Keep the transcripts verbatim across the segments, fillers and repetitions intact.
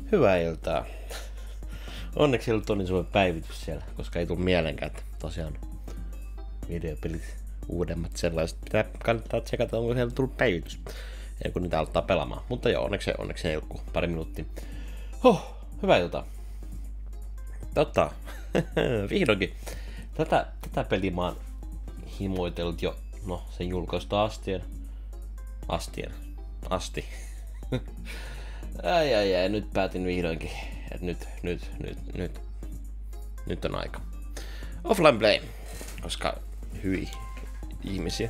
Hyvää iltaa. Onneksi ei ollut Toni Suomen päivitys siellä, koska ei tullut mielenkään, että tosiaan videopelit uudemmat sellaiset. Pitää kannattaa tsekata, onko siellä tullut päivitys. Ei kun niitä aloittaa pelaamaan. Mutta joo, onneksi, onneksi ei ollut pari minuuttia. Huh, hyvää iltaa. Totta, vihdoinkin. Tätä, tätä peliä mä oon himoitellut jo, no sen julkaista astien. Astien. Asti. Ai ai ai, nyt päätin vihdoinkin, että nyt, nyt, nyt, nyt, nyt on aika. Offline play, koska hyi ihmisiä.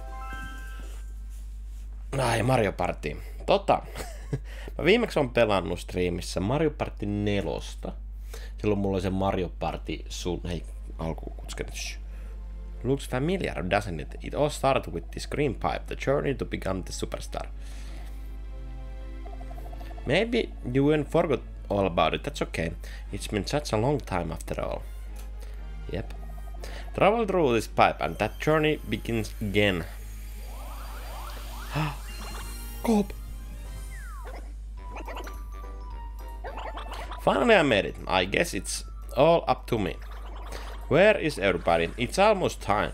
Ai, Mario Party. Tota, mä viimeksi on pelannut striimissä Mario Party nelosta. Silloin mulla oli se Mario Party sun... Hei, alkuun kutsken. Looks familiar, doesn't it? It all started with this green pipe, the journey to become the superstar. Maybe you even forgot all about it, that's okay. It's been such a long time after all. Yep. Travel through this pipe and that journey begins again. Coop! Finally I made it. I guess it's all up to me. Where is everybody? It's almost time.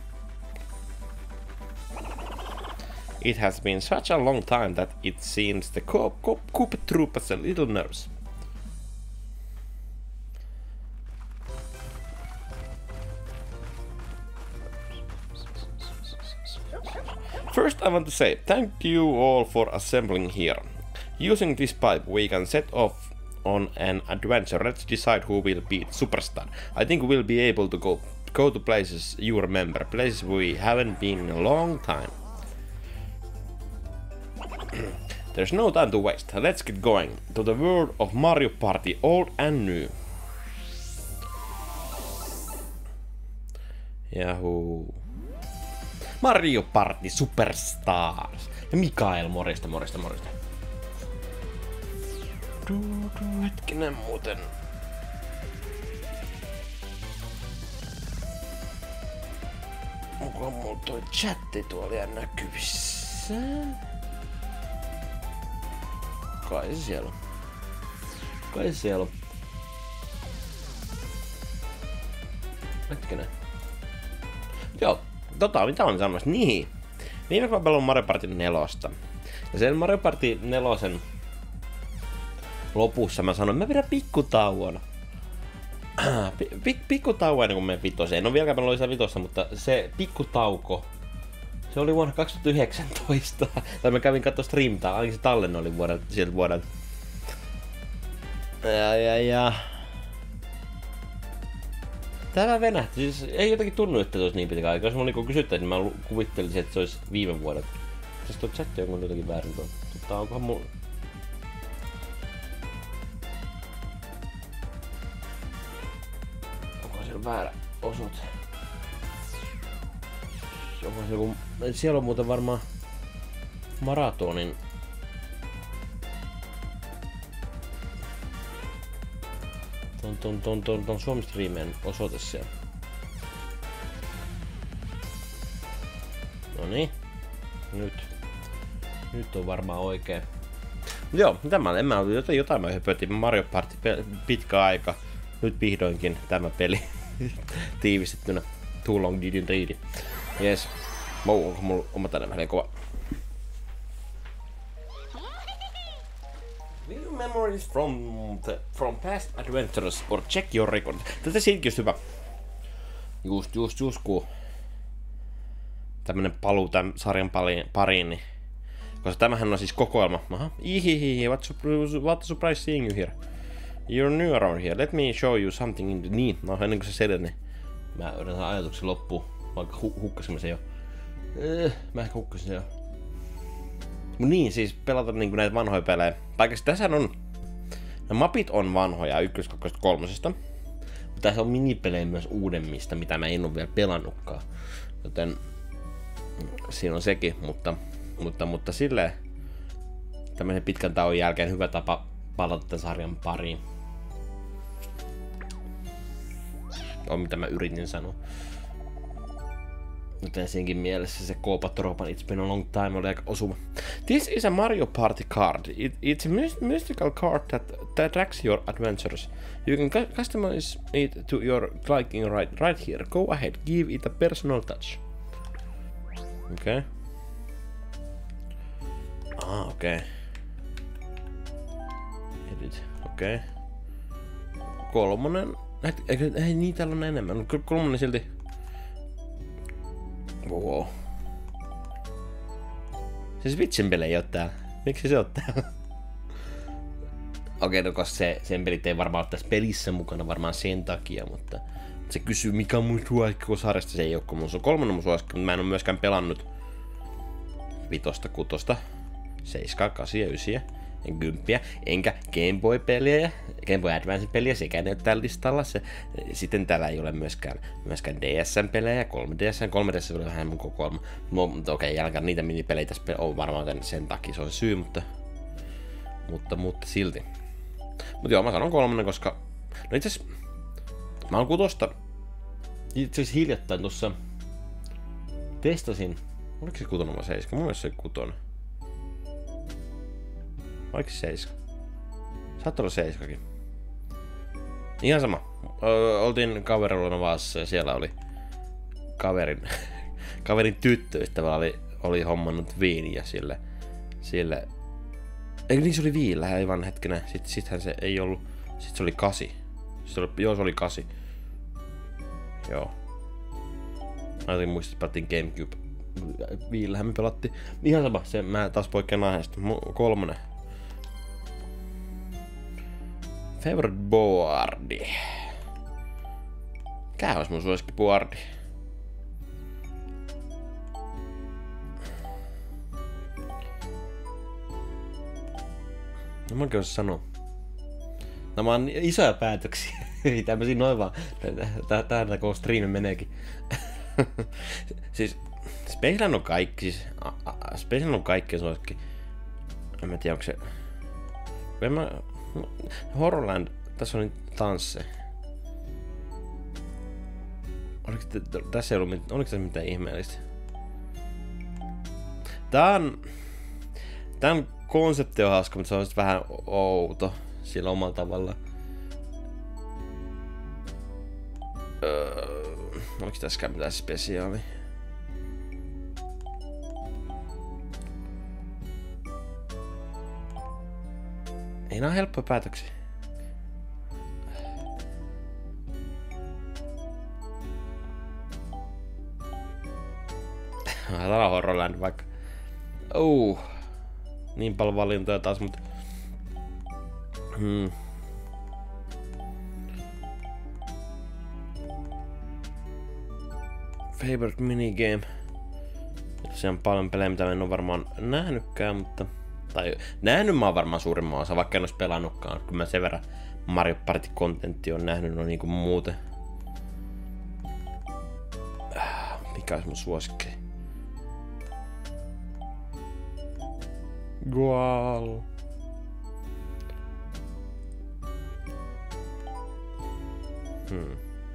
It has been such a long time that it seems the Coop, Coop, Coop troop is a little nervous. First I want to say thank you all for assembling here. Using this pipe we can set off on an adventure. Let's decide who will be superstar. I think we'll be able to go go to places you remember, places we haven't been in a long time. There's no time to waste. Let's get going to the world of Mario Party, old and new. Yahoo. Mario Party Superstars. Ja Mikael, morjesta, morjesta, morjesta. Hetkinen muuten. Onko mulla toi chatti tuolla ja näkyvissä? Kai se siellä on. Kai se siellä on. Hetkinen. Joo, tota, mitä on sanomassa? Niin. Viimeksi mä pelannut Mario Party nelosta. Ja sen Mario Party nelosen lopussa mä sanoin, että mä pidän pikkutauon. Pikkutauon ennen kuin menen vitoseen. En ole vieläkään pelannut sitä vitosta, mutta se pikkutauko, se oli vuonna kaksituhattayhdeksäntoista. Tai mä kävin katsoa streamtaa, ainakin se tallenne oli vuodelta, sieltä vuodelta. Ja, ja, ja. Tää venähti, siis ei jotenkin tunnu, että se olisi niin pitkä aika. Jos mulla niinku kysyttäisiin, niin mä kuvittelisin, että se olisi viime vuodelta. Tässä tuo chatti on jotenkin väärin tuo. Mutta onkohan mulla... Onkohan siellä väärä osoite? Onkohan se joku... Siellä on muuten varmaan maratonin... Ton, ton, ton, ton, ton Suomi-striimien osoite siellä. Noniin. Nyt. Nyt on varmaan oikein. Joo, mitä mä en mä ollut jotain, jotain mä höpötin. Mario Party pitkä aika. Nyt vihdoinkin tämä peli tiivistettynä. Too long didn't read it. Jes. Wow, onko mulla oma tänne vähän kova. View memories from the, from past adventures or check your record. Tätä siinäkin olisi hyvä. Just, just, just kun tämmönen paluu tämän sarjan pariin, niin koska tämähän on siis kokoelma. Aha, ihihihi, what, what a surprise seeing you here. You're new around here, let me show you something in the... Niin, no ennen kuin se sedät, niin mä yritän ajatuksen loppuun, vaikka hu hukkasin sen jo. Eh, mä ehkä hukkasin sen jo. Mut niin, siis pelata niinku näitä vanhoja pelejä. Paikassa tässä on... Ne mapit on vanhoja, ykkös, kakkos, kolmosesta. Mutta tässä on minipelejä myös uudemmista, mitä mä en oo vielä pelannutkaan. Joten... Siinä on sekin, mutta... Mutta, mutta silleen... Tämmöisen pitkän tauon jälkeen hyvä tapa palata tämän sarjan pariin. On mitä mä yritin sanoa. Joten siinkin mielessä se Koopa-Tropan It's been a long time oli aika osuva. This is a Mario Party card. It, it's a my- mystical card that, that tracks your adventures. You can cu- customize it to your liking right, right here. Go ahead, give it a personal touch. Okei. Okay. Ah, okei. Okay. Edit. Okei. Okay. Kolmonen. Eikö, ei niin täällä on enemmän. Kolmonen silti. Wow. Se Switchin peli ei oo täällä. Miksi se on täällä? Okei, no koska se, sen pelit ei varmaan ole tässä pelissä mukana varmaan sen takia, mutta se kysyy mikä on mun suosikki sarjasta, se ei oo, kun mun on kolmonen mun suosikki, mutta mä en oo myöskään pelannut vitosta, kutosta, seiskaa, kasia, ysiä, kymppiä, enkä Game Boy-peliä, Game Boy Advance-peliä, sekä ne täällä listalla. Se, sitten täällä ei ole myöskään, myöskään D S-pelejä, kolme D S, kolme D S oli vähän mun kokoelma. Mutta okei, okay, jälkeen niitä minipelejä tässä on varmaan sen, sen takia, se on se syy, mutta, mutta, mutta silti. Mutta joo, mä sanon kolmonen, koska no itse asiassa mä oon kutosta itse asiassa hiljattain tuossa testasin, oliko se kutonen vai seiska? Mun mielestä se kutonen. Oliko se seiska? Saattaa olla seiskakin. Ihan sama. Ö, oltiin kaverilla vaassa ja siellä oli kaverin, kaverin tyttöystävä oli, oli hommannut viiniä sille, sille. Eikö niin se oli viillä aivan hetkenä. Sitten sittenhän se ei ollut. Sitten se oli kasi. Se oli, joo, se oli kasi. Joo. Mä jotenkin muistin, että pelattiin Gamecube. Viillähän me pelattiin. Ihan sama. Se, mä taas poikkean aiheesta. Kolmonen. Favorite boardi. Mikä olisi mun suosikki boardi? No mä oikein sanoa. Nämä on isoja päätöksiä. Ei tämmösiä noin vaan. Täältä koko striimi meneekin. Siis Spaceland on kaikki. Siis, Spaceland on kaikki suosikki. En mä tiedä onko se. En mä. Horrorland. Tässä on nyt tansseja. Oliko tässä ei ollut mitään, oliko tässä mitään ihmeellistä? Tää on. Tää on konsepti on hauska, mutta se on sit vähän outo sillä omalla tavalla. Öö, oliko tässäkään mitään spesiaalia? Ei nää on helppoja päätöksiä. Täällä on Horrorland vaikka. Uh. Niin paljon valintoja taas, mutta. Hmm. Favorite minigame. Se on paljon pelejä, mitä mä en oo varmaan nähnytkään, mutta. Tai nähnyt mä oon varmaan suurimman osa, vaikka en ois pelannutkaan. Kun mä sen verran Mario Party-kontentti on nähnyt, no niinku muuten. Mikä ois mun suosikki? Gual. Hmm.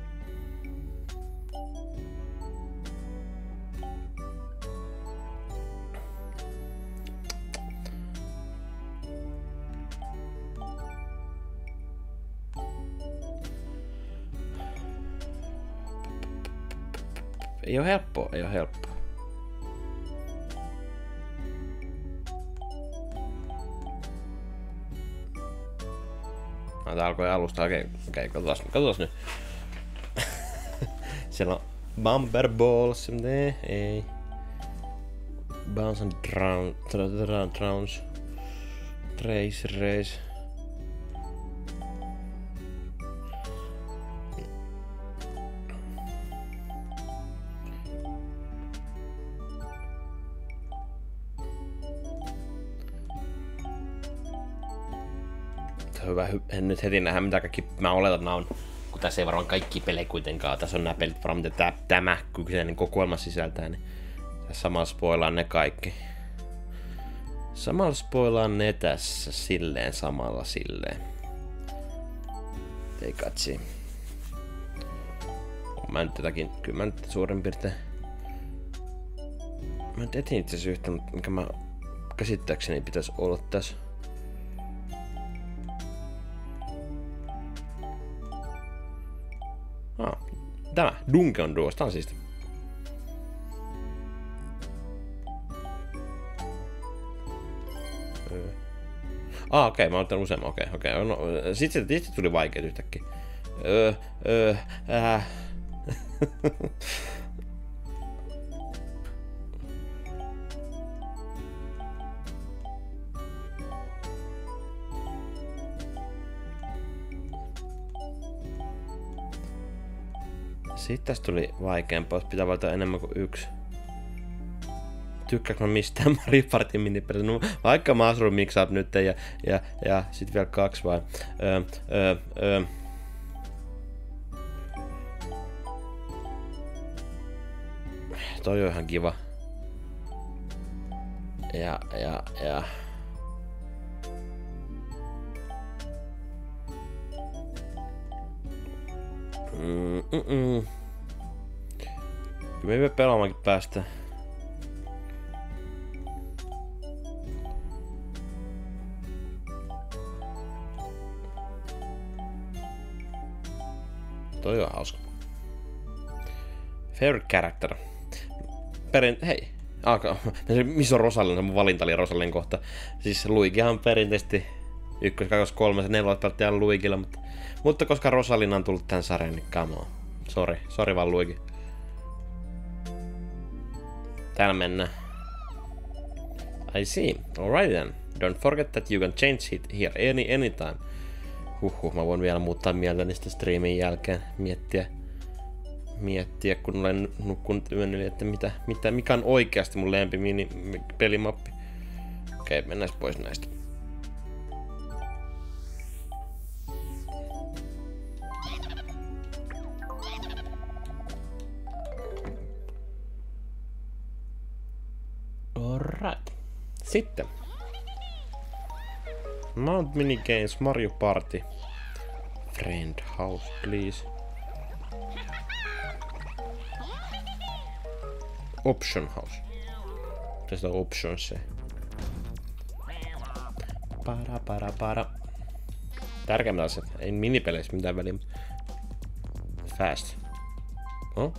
Ei oo helppoa, ei oo helppoa. No, tää alkoi alusta. Okei, okay, okei, okay, katsotaan, katsotaan nyt. Siellä on Bumper Balls, ne, ei. Bounce and Drown, Drowns. Trace, Race. Hyvä, en nyt heti nähdä mitä kaikki mä oletan, että nää on, kun tässä ei varmaan kaikki pelejä kuitenkaan, tässä on nää pelit varmaan mitä tää, tämä kyseinen kokoelma sisältää, niin tässä samalla spoilaan ne kaikki. Samalla spoilaan ne tässä silleen samalla silleen. Ei katsi. Mä nyt jotakin, kyllä mä nyt suurin piirtein Mä nyt etin itse asiassa yhtä, mikä mä käsittääkseni pitäisi olla tässä. Ah, tämä. Dungeon Doors. Tää on siisti. Öö. Ah, okei. Okay, mä oon ottanut useamman. Okei, okay, okei. Okay. No, sit, sit, sit tuli vaikeet yhtäkkiä. Öö, öö, äh. Sitten tästä tuli vaikeampaa, jos pitää valita enemmän kuin yksi. Tykkääkö mä mistään Mario Partin minipelissä? No, vaikka Mushroom Mix Up nyt ja, ja, ja sit vielä kaksi vai. Öö, öö, öö. Toi on ihan kiva. Ja, ja, ja. Mm-mm. Kyllä me vielä pelaamaankin päästä. Toi on hauska. Favorite character. Perin... Hei. Alkaa. Missä on Rosalind? Mun valinta oli Rosalind kohta. Siis Luigihan on perinteisesti ykkös, kakos, kolmas ja neloset peltti aina Luigilla, mutta... Mutta koska Rosalind on tullut tän sarjan, niin come on. Sori. Sori vaan Luigi. Täällä mennään. I see. Alright then. Don't forget that you can change it here any anytime. Huhhuh, mä voin vielä muuttaa mieltä niistä striimin jälkeen. Miettiä. Miettiä, kun olen nukkunut yön yli, että mitä, mitä, mikä on oikeasti mun lempi mini pelimappi. Okei, okay, mennään pois näistä. Alright. Sitten. Mount Minigames Mario Party. Friend house, please. Option house. Tästä on options. Para para para. Tärkeimmät asiat. Ei minipeleissä mitään väliä. Fast. Oh?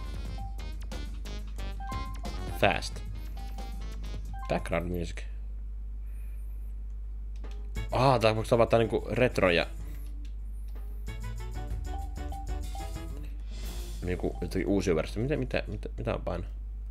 Fast. Background music. Ah, tää voiko tavata niinku retroja. Niinku jotenkin uusia versio. Mitä, mitä, mitä, mitä on paino?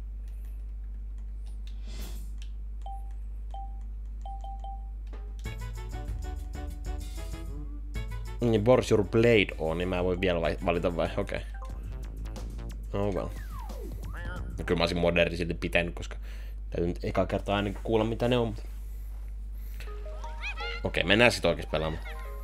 Niin, Borse Your Blade on, niin mä voin vielä valita vai? Okei. Okay. Oh well. No kyllä mä olisin moderni silti pitänyt, koska täytyy nyt eka kertaa ainakin kuulla mitä ne on. Okei, okay, mennään sit oikeesti pelaamaan.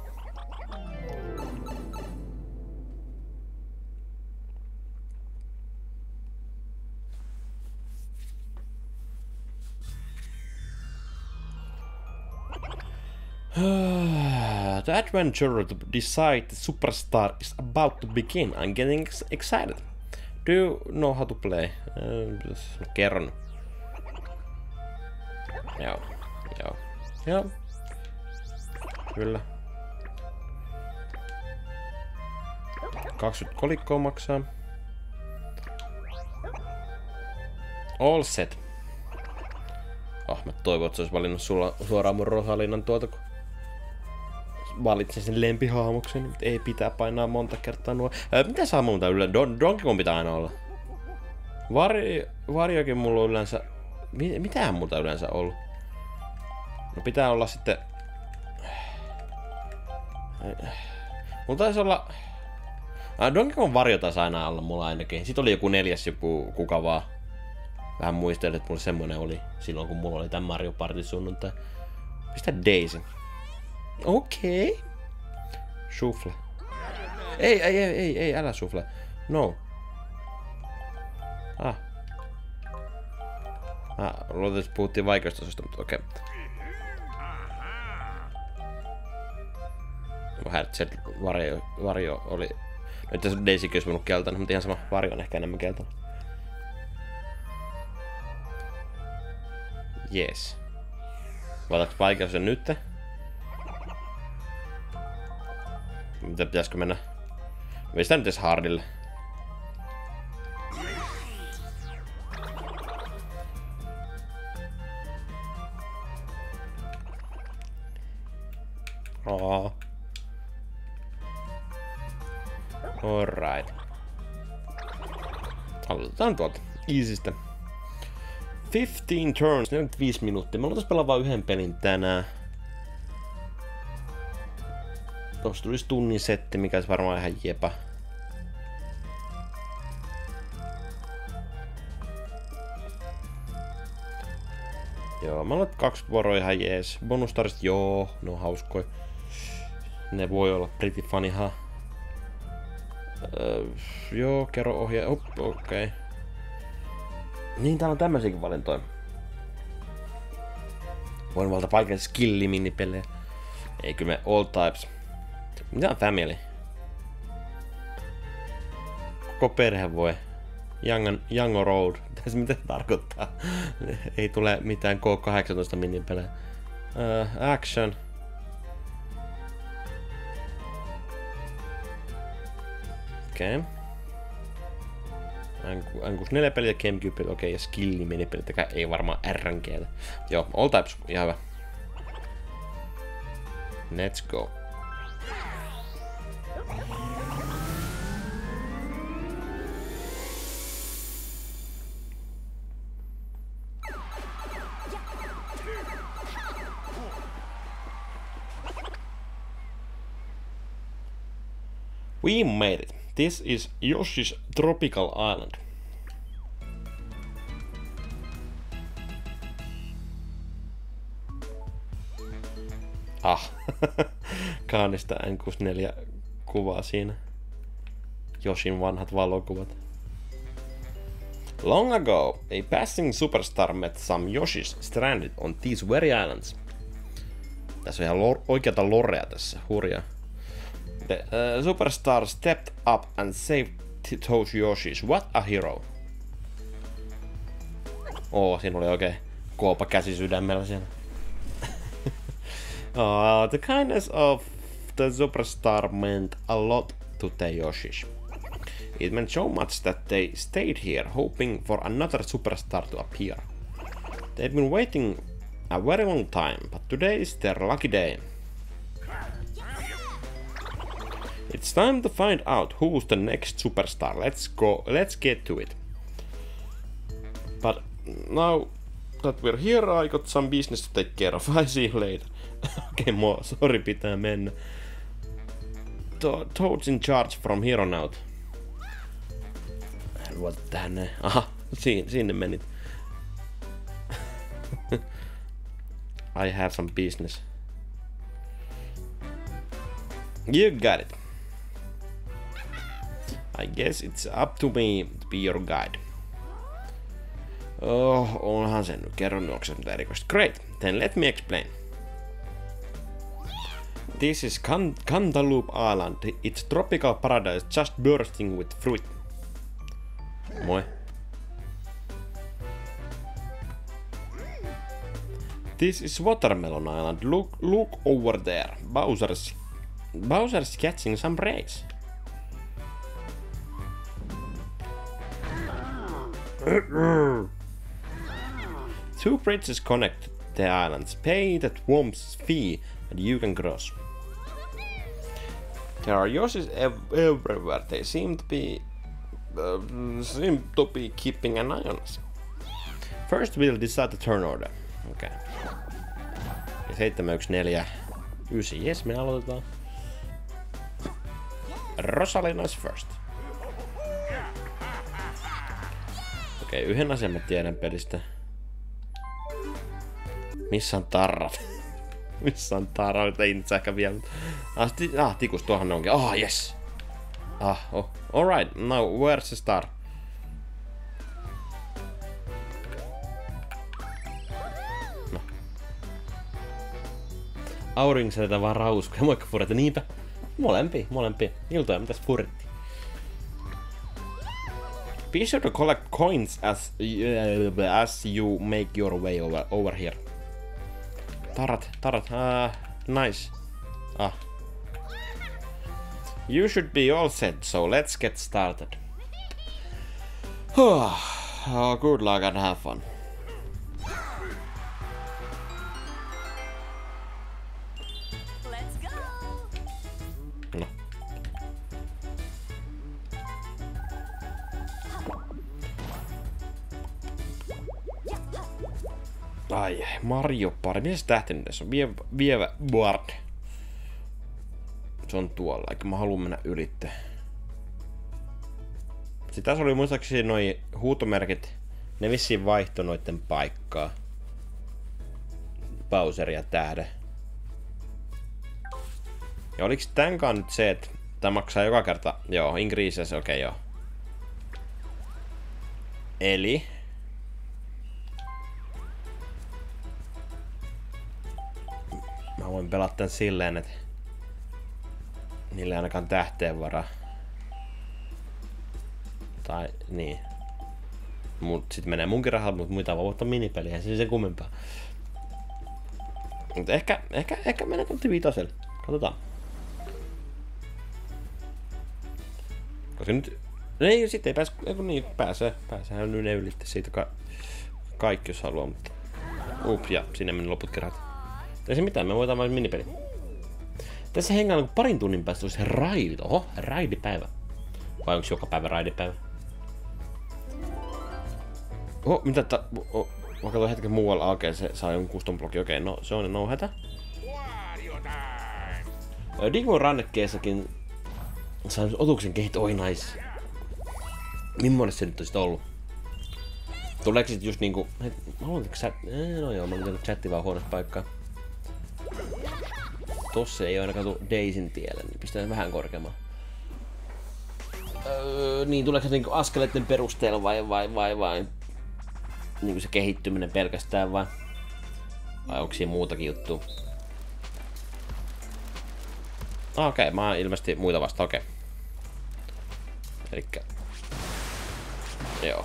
The adventure to decide the superstar is about to begin. I'm getting excited. Do you know how to play? Uh, kerron. Joo. Joo. Joo. Kyllä. kaksikymmentä kolikkoa maksaa. All set. Oh, mä toivon, että se olisi valinnut sulla, suoraan mun Rosalindan tuolta, kun valitsin sen lempihahmoksen, mutta ei pitää painaa monta kertaa nuo. Ää, mitä saa muuta yleensä? Don Donkey Kong pitää aina olla. Vari, varjokin mulla on yleensä... Mit, mitähän muuta yleensä ollut? No pitää olla sitten... Mulla taisi olla... Ah, Donkey Kong varjo taisi aina olla mulla ainakin. Sitten oli joku neljäs joku kuka vaan. Vähän muistelin, että mulla semmonen oli silloin, kun mulla oli tän Mario Party sunnuntai. Pistä Daisy. Okei. Okay. Shuffle. Ei, ei, ei, ei, ei, älä shuffle. No. Ah. Ah, luulen, että puhuttiin vaikeustasosta, mutta okei. Okay. Vähän, että se varjo, varjo oli... Nyt tässä Daisykin olisi voinut keltainen, mutta ihan sama varjo on ehkä enemmän keltainen. Jees. Voitaanko vaikeus sen nyt? Mitä pitäisikö mennä? Veistään nyt edes hardille. Oh. Alright. Aloitetaan tuolta. Easystä. fifteen turns, neljäkymmentäviisi minuuttia. Me aloitais pelaa vaan yhden pelin tänään. Tuossa tulisi tunnin setti, mikä olisi varmaan ihan jepä. Joo, mä aloitan kaksi vuoroa ihan jees. Bonustarista joo, ne on hauskoja. Ne voi olla pretty funnyha. Öö, joo, kerro ohjaa. Okei. Okay. Niin, täällä on tämmöisiäkin valintoja. Voin valita paikan skilli-minipelejä. Ei, kyllä me all types. Mitä on family? Koko perhe voi. Young, young road. Tässä mitä se tarkoittaa? Ei tule mitään K kahdeksantoista minipelejä. Uh, action. Okei. Okay. N kuusikymmentäneljä peliä, GameCube, okei, okay, ja skilli minipelit, ei varmaan R N G:tä. Joo, all types, ihan hyvä. Let's go. We made it. This is Yoshi's Tropical Island. Ah, Kaanista N kuusikymmentäneljä kuvaa siinä. Yoshin vanhat valokuvat. Long ago, a passing superstar met some Yoshis stranded on these very islands. Tässä on ihan lor- oikeata lorea tässä, hurjaa. The uh, superstar stepped up and saved those Yoshis. What a hero. Oo, siinä oli oikein koopa käsi sydämellä siellä. uh, the kindness of the superstar meant a lot to the Yoshis. It meant so much that they stayed here, hoping for another superstar to appear. They've been waiting a very long time, but today is their lucky day. It's time to find out who's the next superstar. Let's go. Let's get to it. But now that we're here, I got some business to take care of. I see you later. Okei, okay, sorry, pitää mennä. To Toad's in charge from here on out. Luota tähän näin. Aha, siin, sinne menit. I have some business. You got it. I guess it's up to me to be your guide. Oh, onhan sen nyt. Kerron juokset mitä erikoista. Great, then let me explain. This is Can Cantaloupe Island. It's tropical paradise just bursting with fruit. Moi. This is Watermelon Island. Look, look over there. Bowser's, Bowser's catching some rays. Two bridges connect the islands. Pay the Thwomp's fee and you can cross. There are Yoshis ev everywhere. They seem to be uh, seem to be keeping an eye on us. First we'll decide the turn order. Okay. seitsemän yksi neljä yhdeksän. Yes, me aloitetaan. Rosalina is first. Okei, okay, yhden asian mä tiedän pelistä. Missä on tarrat? Missä on tarrat? Ei nyt ehkä vielä. Ah, ti ah tikus, tuohan ne onkin. Ah, yes! Ah, oh. Alright, now where's the star? No. Aurinkosäteitä vaan rauskoja. Moikka Furetti, niinpä. Molempi, molempi. Iltoja, mitäs Furetti? Be sure to collect coins as, uh, as you make your way over, over here. Tarat, tarat, ah, nice. Ah. You should be all set, so let's get started. Oh, good luck and have fun. Let's go. No. Ai, Mario Party. Missä se tähti nyt tässä on? Vievä, vievä Board. Se on tuolla, eikä mä haluan mennä ylitte. Sitten tässä oli muistaakseni noi huutomerkit. Ne vissiin vaihtoi noitten paikkaa. Bowser ja tähde. Ja oliks tämänkaan nyt se, että tää maksaa joka kerta? Joo, increases, okei okay, joo. Eli... Mä voin pelata tän silleen, että... Niillä ei ainakaan tähteen varaa. Tai niin. Mut sit menee munkin rahat, mut muita voi ottaa minipeliä, ei se sen kummempaa. Mut ehkä, ehkä, ehkä mennään tontti viitoselle. Katsotaan. Koska nyt... Ei, sit ei pääs... Eiku niin, pääsee. Pääsehän nyt ne ylitte siitä ka kaikki, jos haluaa, mutta... Ups, ja sinne meni loput kerrat. Ei se mitään, me voitaan vain minipeli. Tässä hengaillaan parin tunnin päästä olisi raidi. Oho, raidipäivä. Vai onko joka päivä raidipäivä? Oho, mitä ta... Oh, mä katsoin hetken muualla, okei, okay, se saa jonkun custom blogi, okei, okay, no se on no hätä. Digimon rannekkeessakin sain otuksen kehit, oi nice. Mimmoinen se nyt on sit ollut? Tuleeko sit just niinku... Mä haluan chat... No joo, mä luulen chatti vaan huonossa paikkaa. Tossa ei oo ainakaan tuu Daisyn tielle, niin pistetään vähän korkeammalle. Öö, niin, tuleeko se niinku askeleiden perusteella vai vai vai vai niinku se kehittyminen pelkästään vai? Vai onko siinä muutakin juttua? Ah, okei, okay, mä oon ilmeisesti muita vasta, okei. Okay. Elikkä... Joo.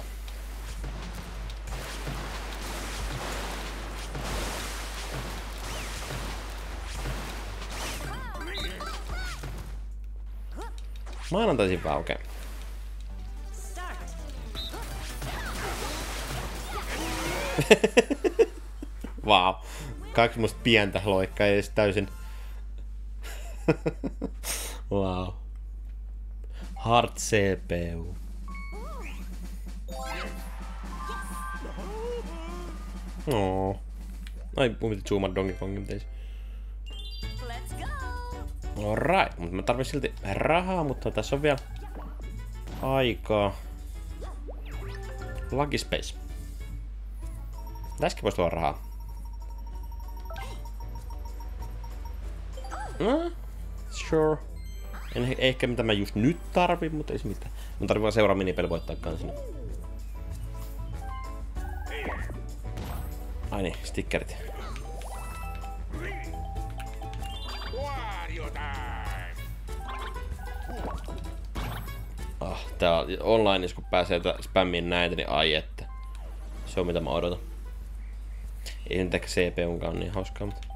Maanantaisin vaan, okei. Vau. Wow. Kaksi musta pientä loikkaa edes täysin. Wow. Hard C P U. No. Ai, mun piti zoomaa Donkey Kongin teisi. Alright, mutta mä tarvitsen silti rahaa, mutta tässä on vielä aikaa. Lucky Space. Tässäkin voisi tulla rahaa. No, sure. En ehkä mitä mä just nyt tarvin, mutta ei se mitään. Mun tarvii vaan seuraava minipeli voittaa kansina. Ai niin, stickerit. Ah, tää online, kun pääsee spämmiin näitä, niin ai että. Se on mitä mä odotan. Ei nyt ehkä C P U:nkaan on niin hauskaa, mutta...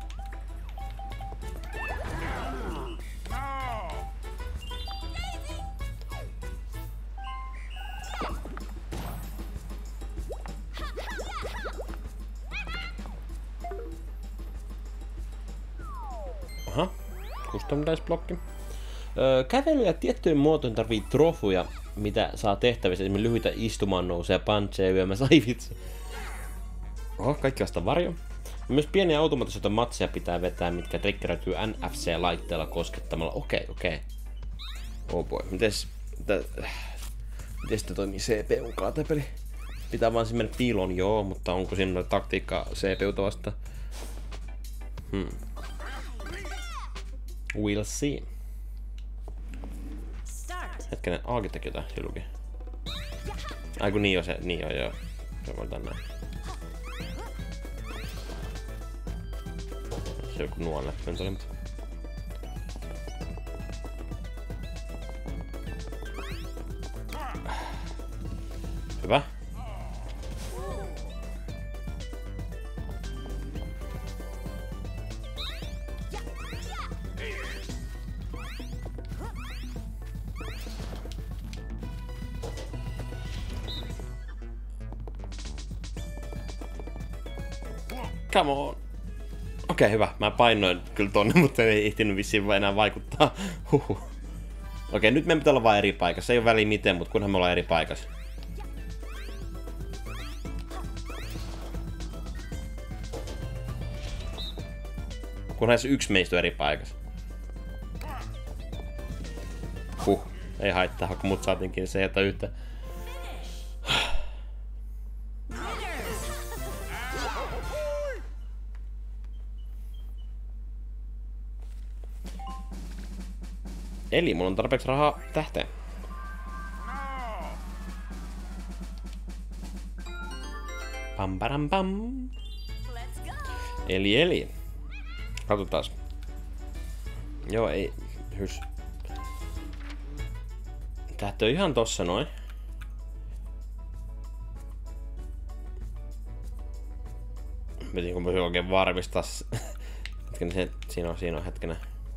Aha, custom dice blokki. Öö, kävelyä tiettyjen muotoon tarvii trofuja, mitä saa tehtävissä. Esimerkiksi lyhyitä istumaan nousee, puncheja, yömässä, ai vitsi. Oho, kaikki vasta varjo. Ja myös pieniä automaattisia matseja pitää vetää, mitkä triggeröityy N F C-laitteella koskettamalla. Okei, okay, okei. Okay. Oh boy, mites... Miten sitten toimii C P U:n kaatepeli? Pitää vaan siis mennä piiloon, joo, mutta onko siinä taktiikkaa C P U:ta vastaan? Hmm. We'll see. Hetkinen, Aakin teki jotain silukin. Ai kun niin on se, niin on joo. Se voidaan näin. Se joku nuolle mentoli, mutta... Hyvä. Come on. Okei, okay, hyvä. Mä painoin kyllä tonne, mutta ei ehtinyt vissiin enää vaikuttaa. Huhhuh. Okei, okay, nyt meidän pitää olla vaan eri paikassa. Ei ole väliä miten, mutta kunhan me ollaan eri paikassa. Kunhan se yksi meistä on eri paikassa. Huh. Ei haittaa, kun mut saatiinkin se jätä yhtä. Eli mulla on tarpeeksi rahaa tähteen. Pam param pam. Eli eli. Katsotaan. Joo, ei. Hys. Tähti on ihan tossa noin. Pitiinkö mä oikein varmistaa? Hetkinen, se, siinä on, siinä on hetkinen.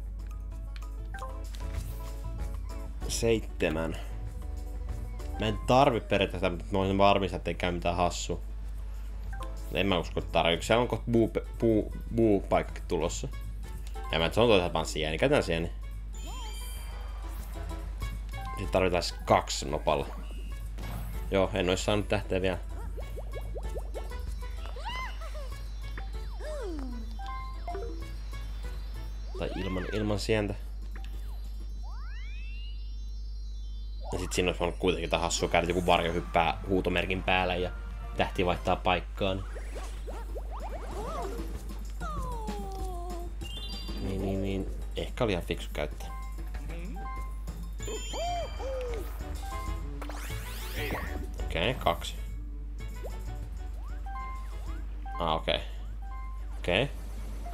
Seitsemän. Mä en tarvi periaatteessa, mutta mä voisin varmistaa, ettei käy mitään hassua. En mä usko, että tarvii. Siellä on kohta buu, buu, buu paikkakin tulossa. Ja mä, se on toisaalta vaan sieni. Käytän sieni. Sitten tarvitaan kaksi nopalla. Joo, en ois saanut tähteä vielä. Tai ilman, ilman sientä. Ja sit siinä olisi voinut kuitenkin jotain hassua käydä, joku varjo hyppää huutomerkin päälle ja tähti vaihtaa paikkaan. Niin, niin, niin. Ehkä oli ihan fiksu käyttää. Okei, okay, kaksi. Ah, okei. Okay. Okei. Okay.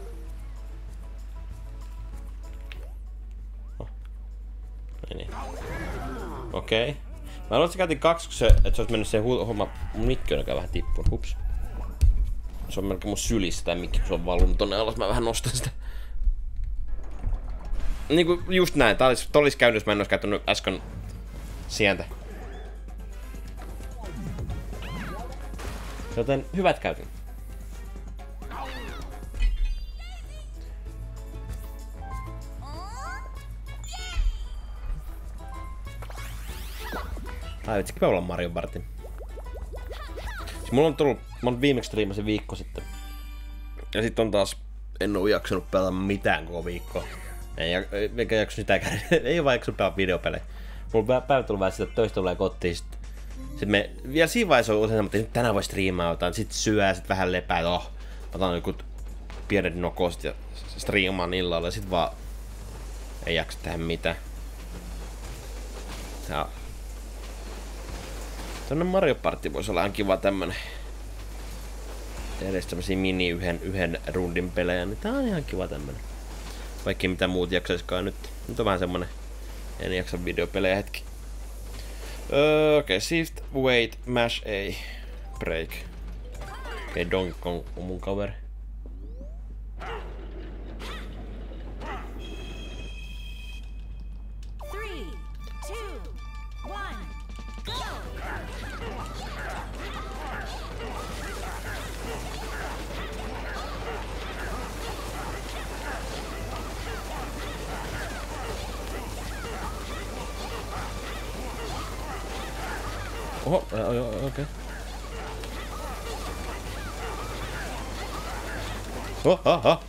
Oh. Niin. Okei. Okay. Mä luulen, että se käytiin kaksi, se, että se olisi mennyt se homma. Mun mikki on vähän tippunut. Hups. Se on melkein mun sylissä tää mikki, kun se on valunut tonne alas. Mä vähän nostan sitä. Niinku just näin. Tää olis, olis käynyt, jos mä en ois käyttänyt äsken sientä. Joten hyvät käytin. Ai vitsi, kiva olla Mario Partin. Siis mulla on tullut, mä oon viimeksi striimasin viikko sitten. Ja sit on taas, en oo jaksanut pelata mitään koko viikkoa. Ei, eikä jaksu sitäkään, ei oo vaan jaksanut pelata videopelejä. Mulla on päivä tullut vähän sitä, että töistä tulee kotiin. Sit, sit me, vielä siinä vaiheessa on usein, että nyt tänään voi striimaa jotain. Sit syö, sit vähän lepää, että oh, otan joku pienet nokost ja striimaan illalla. Ja sit vaan ei jaksa tehdä mitään. Ja tonne Mario Party voisi olla ihan kiva tämmönen. Edes tämmösiä mini yhden, yhden rundin pelejä, niin tää on ihan kiva tämmönen. Vaikka mitä muut jaksaiskaan nyt. Nyt on vähän semmonen, en jaksa videopelejä hetki. Öö, okei, okay, shift, wait, mash, A, break. Okei, okay, Donkey Kong on mun kaveri. Oho, okei. Okay. Oh, ah, ah.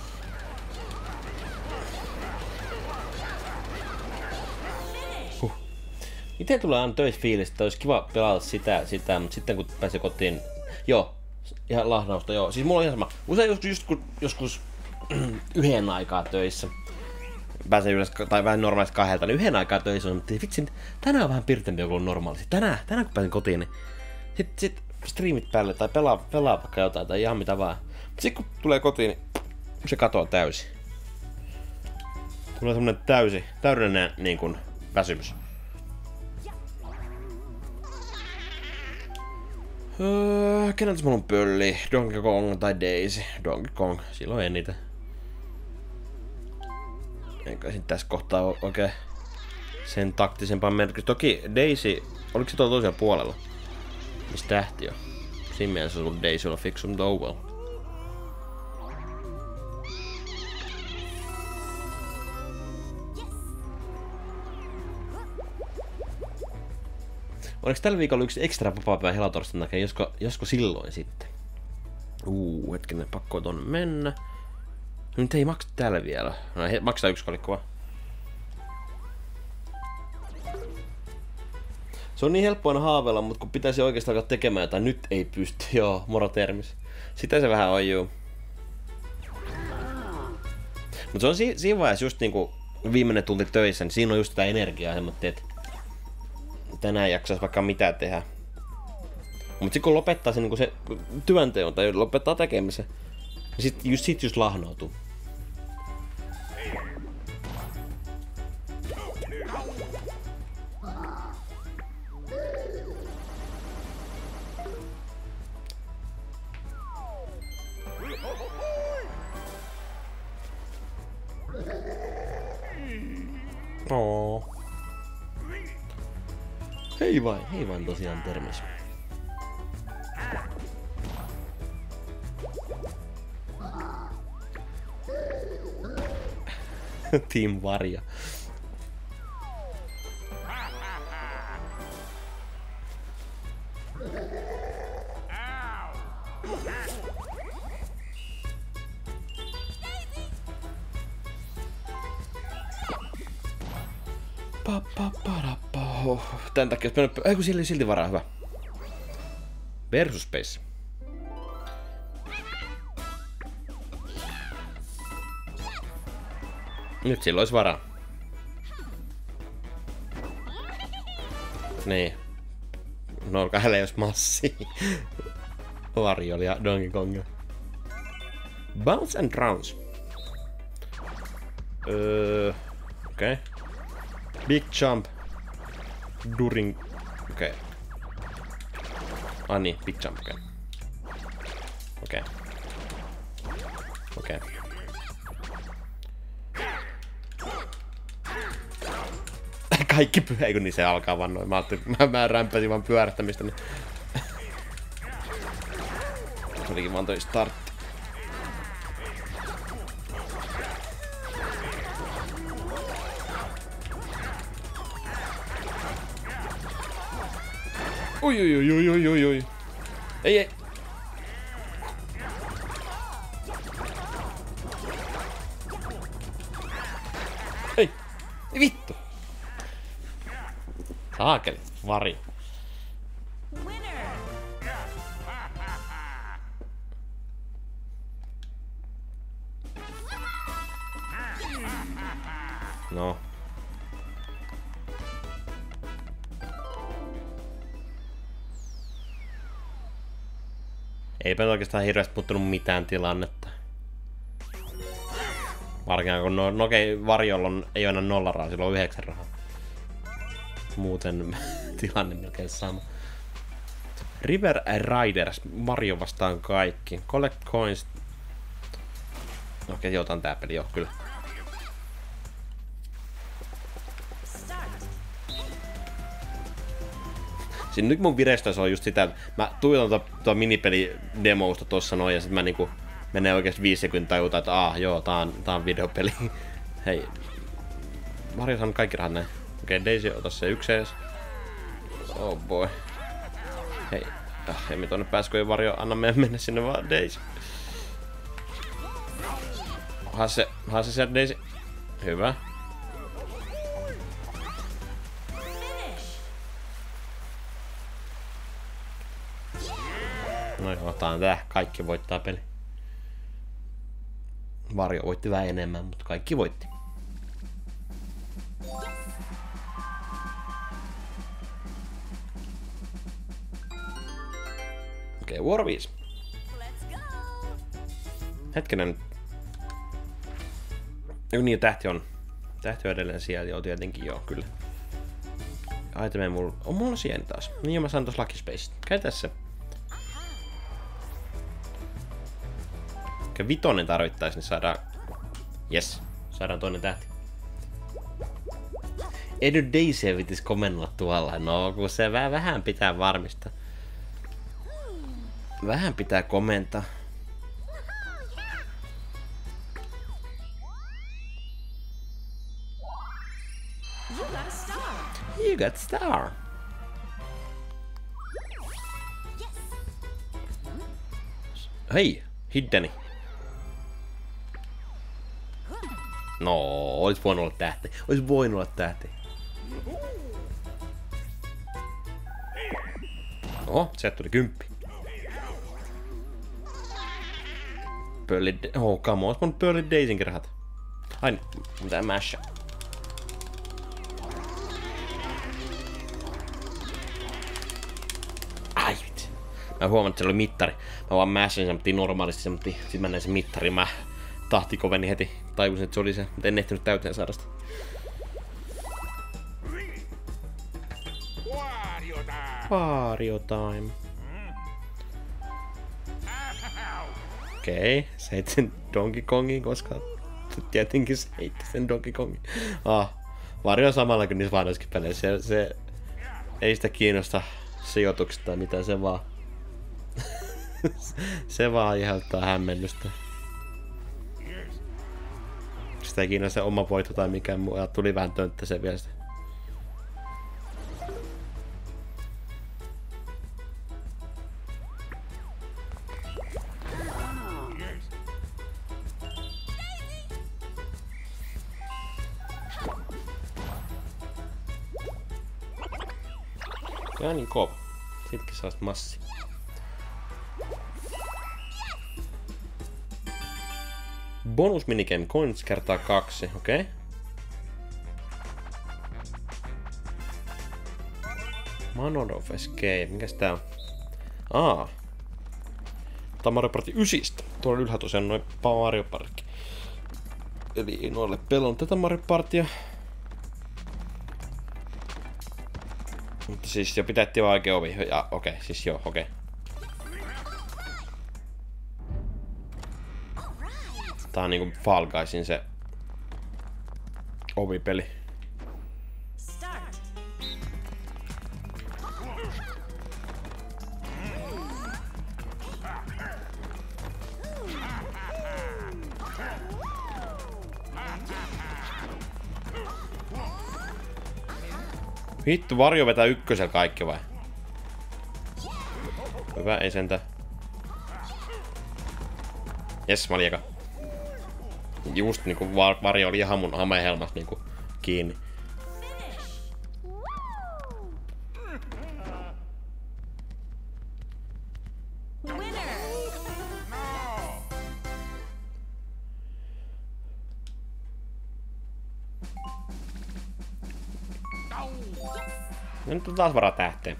Huh. Miten tulee aina töissä fiilistä, että olisi kiva pelata sitä, sitä, mutta sitten kun pääsee kotiin, joo, ihan lahnausta, joo. Siis mulla on ihan sama. Usein joskus, just kun joskus yhden aikaa töissä, pääsee yleensä, tai vähän normaalisti kahdelta, niin yhden aikaa töissä on, mutta vitsi, tänään on vähän pirtempi kuin normaalisti. Tänään, tänään kun pääsin kotiin, niin sit, sit streamit päälle tai pelaa, pelaa vaikka jotain tai ihan mitä vaan. Mutta sit kun tulee kotiin, niin se katoaa täysin. Tulee semmonen täysi, täydellinen niin kuin väsymys. Öö, keneltäs mulla on pölli? Donkey Kong tai Daisy? Donkey Kong, silloin eniten. Enkä sit tässä kohtaa ole oikein sen taktisempaa merkitystä. Toki Daisy, oliko se tuolla toisella puolella? Missä tähti on? Siinä mielessä on ollut Daisylla fiksu, mutta oh well. Oliko tällä viikolla yksi ekstra vapaapäivä helatorstain takia, josko, josko silloin sitten? Uu, hetkinen, pakko tonne mennä. No nyt ei maksa täällä vielä. No he, maksaa yksi kolikko vaan. Se on niin helppo aina haaveilla, mutta kun pitäisi oikeastaan alkaa tekemään jotain, nyt ei pysty. Joo, moro termis. Sitä se vähän on, juu. Mutta se on si siinä vaiheessa just niinku viimeinen tunti töissä, niin siinä on just tätä energiaa semmoinen, että tänään jaksaisi vaikka mitään tehdä. Mut sit kun lopettaa sen, niin se työnteon tai lopettaa tekemisen, niin sit just, sit just lahnoutuu. Oo. Hei vain, hei vain tosiaan termis. Team Varja. Pa, pa, pa, pa. Oh, tän takia olisi mennyt... Ei kun siellä oli silti varaa, hyvä. Versus Space. Nyt sillä olisi varaa. Niin. No, hänellä ei olisi massia. Varjolla ja Donkey Konga. Bounce and Rounce. Öö... Okei. Okay. Big Jump. During... Okei. Okay. Ah niin, Big Jump, okei. Okay. Okei. Okay. Okei. Okay. Kaikki pyhä, kun niin se alkaa vaan noin. Mä, mä, mä rämpäsin vaan pyörähtämistä, niin... Se olikin vaan toi startti. Oi oi oi oi oi oi oi. Ei ei. Ei. Ei vittu. Saakeli, Vari. No. Eipä oikeastaan hirveästi puuttunut mitään tilannetta. Varsinkaan kun no, no okei, Varjolla on, ei ole enää nolla rahaa, sillä on yhdeksän rahaa. Muuten tilanne melkein sama. River Riders, Mario vastaan kaikki. Collect coins. Okei, otan tää peli, joo, kyllä. Siinä nyt mun virestä on just sitä, että mä tuijotan tuo minipeli-demousta tossa noin ja sit mä niinku menee oikeesti viisi sekuntia tajuta, että aah joo, tää on, tää on videopeli. Hei. Mario on kaikki rahat näin. Okei, okay, Daisy, ota se yksi ees. Oh boy. Hei. Ah, emme tonne pääs, kun ei Varjo anna meidän mennä sinne vaan Daisy. Haa se, haa se sieltä Daisy. Hyvä. No joo, tää on tää. Kaikki voittaa peli. Varjo voitti vähän enemmän, mutta kaikki voitti. Okei, okay, vuoro viisi. Hetkinen. Joku niin, tähti on. Tähti on edelleen siellä, joo tietenkin, joo, kyllä. Aitemeen mulla... On mulla sieni taas. Niin, mä saan tossa Lucky Space. Käytä se. Ehkä vitonen tarvittaisiin, niin saadaan... Yes, saadaan toinen tähti. Ei nyt Daisyä pitäisi komennella tuolla. No, kun se vähän pitää varmistaa. Vähän pitää komentaa. You got a star. You got star. Hei, hiddeni. No, olis voinut olla tähti. Olis voinut olla tähti. Oho, sieltä tuli kymppi. Pearly... Oh, come on. Olis voinut Pearly Daisinkin rahat. Ai, mitä masha. Ai vitsi. Mä huomaan, että siellä oli mittari. Mä vaan mashin semmoittiin normaalisti semmoittiin. Sitten mä näin sen mittarin. Mä tahti koveni heti. Tajusin, että se oli se. Mutta en ehtinyt täyteen saada sitä. Wario time. Okei, okay. Se heitti sen Donkey Kongin, koska tietenkin se heitti sen Donkey Kongin. Ah, Wario on samalla kuin niissä vanhoissakin peleissä. Se, se ei sitä kiinnosta sijoitukset tai mitään, se vaan... se vaan aiheuttaa hämmennystä. Sitä ei kiinnosta se oma voitto tai mikään muu. Ja tuli vähän tönttä se vielä sitä. Ja niin kova. Sitkin saa massi. Bonus minigame coins kertaa kaksi, okei. Okay. Manor of Escape, mikäs tää on? Aa. Tää on Mario Party yhdestä. Tuolla ylhäällä tosiaan noin Mario Party. Eli noille pelon tätä Mario Partya. Mutta siis jo pitätti vaan oikein ovi. Ja okei, okay, siis joo, okei. Okay. Tää on niinku Fall Guysin se ovipeli. Vittu, Wario vetää ykkösellä kaikki vai? Hyvä, ei sentä. Jes, mä lieka. Just niinku Wario oli ihan mun hamehelmas niinku kiinni. No nyt on taas varaa tähteen.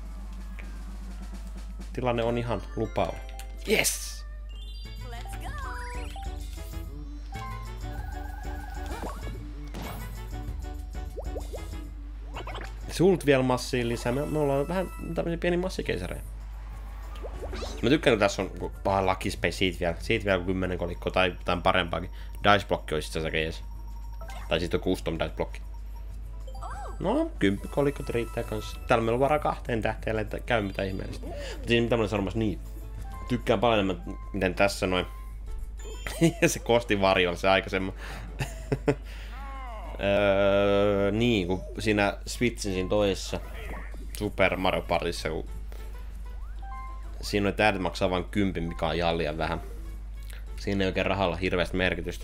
Tilanne on ihan lupaava. Yes! Let's go. Sult vielä massiin lisää. Me, me ollaan vähän tämmöisiä pieni massikeisareja. Mä tykkään, kun tässä on vähän Lucky Space siitä vielä. Siitä vielä kymmenen kolikkoa tai, tai parempaakin. Dice blokki olisi itse asiassa. Tai sitten on custom dice blokki. No, kymppi kolikot riittää kanssa. Täällä meillä on varaa kahteen tähteelle, että käy mitä ihmeellistä. Mutta siinä mitä mä olen sanomassa, niin. Tykkään paljon enemmän, miten tässä noin. Se kosti varjolla se aikaisemmin. öö, niin, kun siinä Switchin siinä toisessa Super Mario Partissa, kun siinä on tähdet maksaa vain kympin, mikä on ihan liian vähän. Siinä ei oikein rahalla hirveästi merkitystä.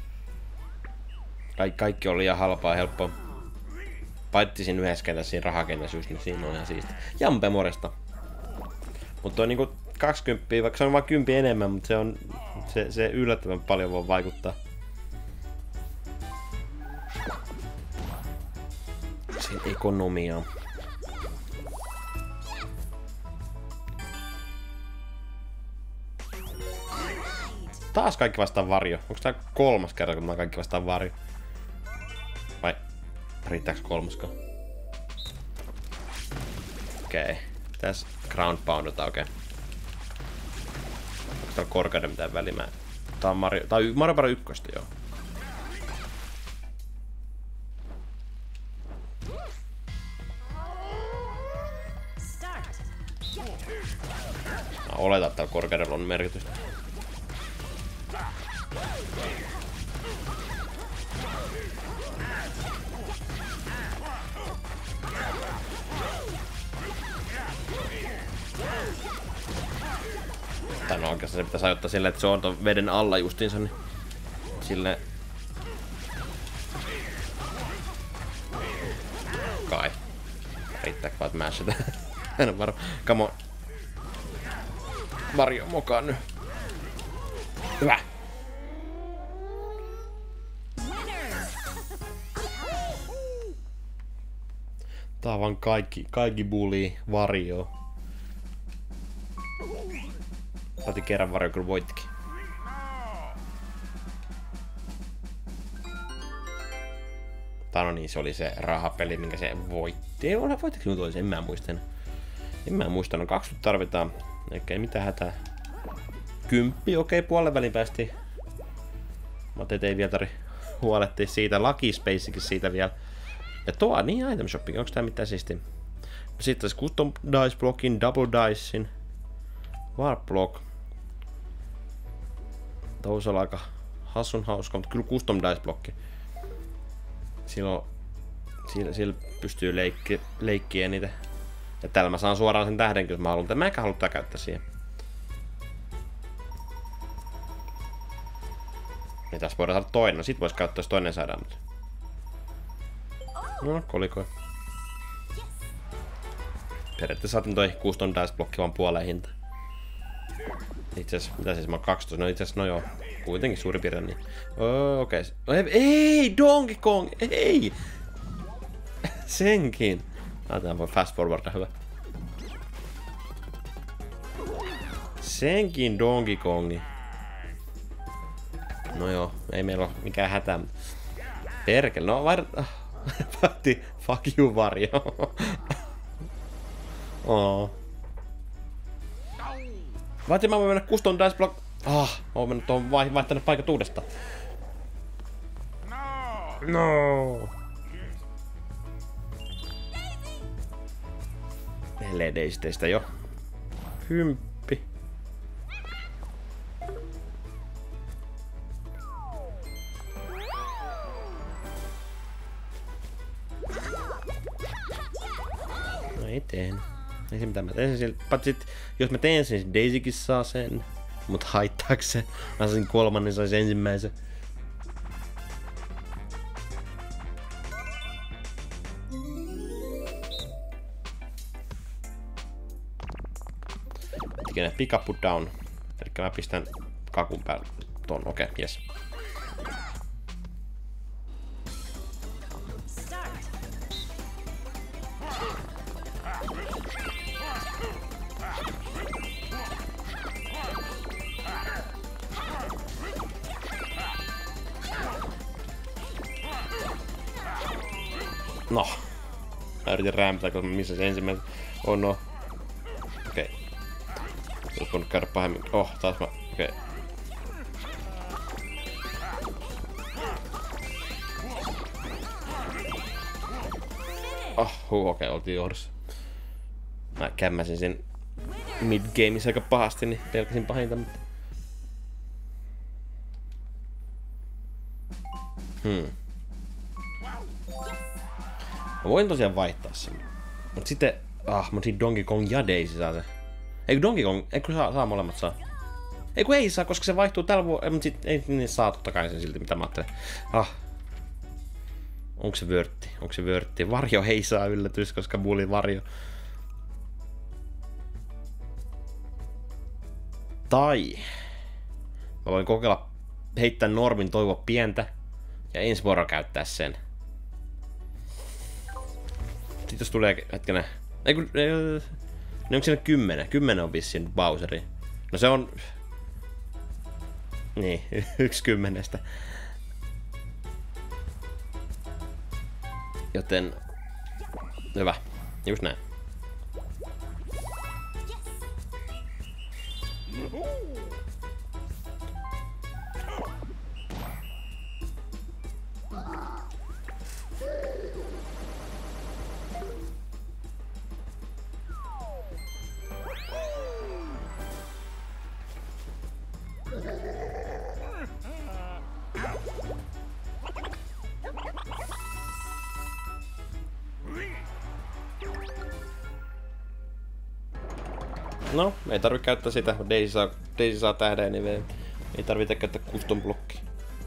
Kaik kaikki on liian halpaa ja helppoa. Paitsi siinä yhdessä kentässä, siinä rahakentässä just, niin siinä on ihan siisti. Jampe moresta. Mutta on niinku kaksikymmentä, vaikka se on vain kymmenen enemmän, mutta se on se, se yllättävän paljon voi vaikuttaa. Siinä ekonomiaa. Taas kaikki vastaan Wario. Onko tää kolmas kerta, kun mä kaikki vastaan Wario? Vai riittääks kolmaskaan? Okei. Okay. Tässä ground poundataan, okei. Okay. Onko täällä korkeuden mitään väliä? Mä Tää on Mario... Tää on Mario Party ykköstä, joo. Start. Mä oletan, että täällä korkeudella on merkitystä. Tai no oikeastaan se pitäisi ajoittaa silleen, että se on ton veden alla justiinsa, niin silleen... Kai. Riittääkö vaan, että mashata? En oo varma. Come on. Mario mukaan nyt. Hyvä. Tää on vaan kaikki, kaikki bulii Vario. Saati kerran Vario kyllä voittikin. Tai no niin, se oli se rahapeli, minkä se voitti. Ei ole, voittiko sinut olisi? En mä muista. En mä muista, no kaksikymmentä tarvitaan. Eikä ei mitään hätää. Kymppi, okei, okay, puolen välin päästiin. Mä teet ei vielä tarvi huolehtia siitä. Lucky Spacekin siitä vielä. Ja tuo, niin item shopping, onks tää mitään siistiä? Sitten tässä custom dice blockin, double dicein. Warp block. Tuossa on aika hassun hauska, mutta kyllä custom dice blokki. Silloin, sillä, sillä pystyy leikki, leikkiä niitä. Ja täällä mä saan suoraan sen tähden, jos mä haluan. Mä enkä halua tätä käyttää siihen. Niin tässä voidaan saada toinen. No sit vois käyttää, jos toinen saadaan. Mutta... No, kolikoi. Periaatteessa saatiin toi custom dice blokki vaan puoleen hinta. Itse asiassa, mitä siis mä oon kaksitoista? No itse asiassa, no joo. Kuitenkin suurin piirtein niin. Oh, okei. Okay. Ei, Donkey Kong! Ei! Senkin. Tää voi fast forwarda, hyvä. Senkin Donkey Kongi. No joo, ei meillä oo mikään hätä. Perkele, no var... Päätti, fuck you Vario. Oh. Vaatii mä voin mennä custom dice block. Ah, oon mennyt tuohon vai vaihtanut paikat uudestaan. No. Neljä deisteistä jo. Kymppi. No ei teen. Ei se mitään, mä teen sen sille. Patsi, jos mä teen sen, Daisykin saa sen. Mut haittaako se? Mä saisin kolmannen, sais ensimmäisen. Pitikö pick up put down? Elikkä mä pistän kakun päälle ton, okei, okay, jes. No. Mä yritin rämpää, koska mä missasin ensimmäisen. Oh no. Okei. Okay. Olis voinut käydä pahemmin. Oh, taas mä... Okei. Okay. Oh, huh, okei, okay, oltiin johdossa. Mä kämmäsin sen mid-gameissa aika pahasti, niin pelkäsin pahinta, mutta... Hmm. Mä voin tosiaan vaihtaa sen. Mut sitten... Ah, mut sit Donkey Kong ja Daisy saa se. Eikö Donkey Kong... Eikö saa, saa molemmat saa? Eikö ei saa, koska se vaihtuu tällä vuonna... Mut sit ei niin saa totta kai sen silti, mitä mä ajattelin. Ah. Onko se vörtti? Onko se vörtti? Vario ei saa yllätys, koska Bully Vario. Tai... Mä voin kokeilla heittää Normin toivoa pientä. Ja ensi vuoro käyttää sen. Sitten jos tulee hetkenä... Ei kun... Niin onko siinä kymmenen? Kymmenen on vissiin Bowseri. No se on... Niin, yksi kymmenestä. Joten... Hyvä. Just näin. No, ei tarvitse käyttää sitä. Daisy saa, Daisy saa tähden, niin ei tarvitse käyttää custom blockia.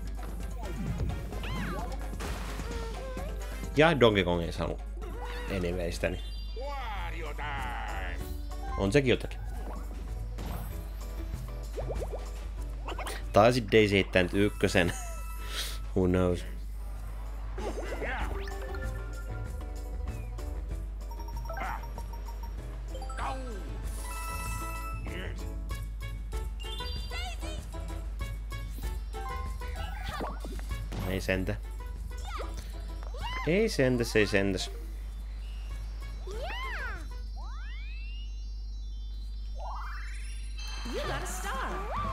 Ja Donkey Kong ei saanut anywaystä, niin on sekin jotakin. Tai sit Daisy heittää nyt ykkösen. Who knows? Ei sentä. Ei sentäs, ei sentäs. You got a star.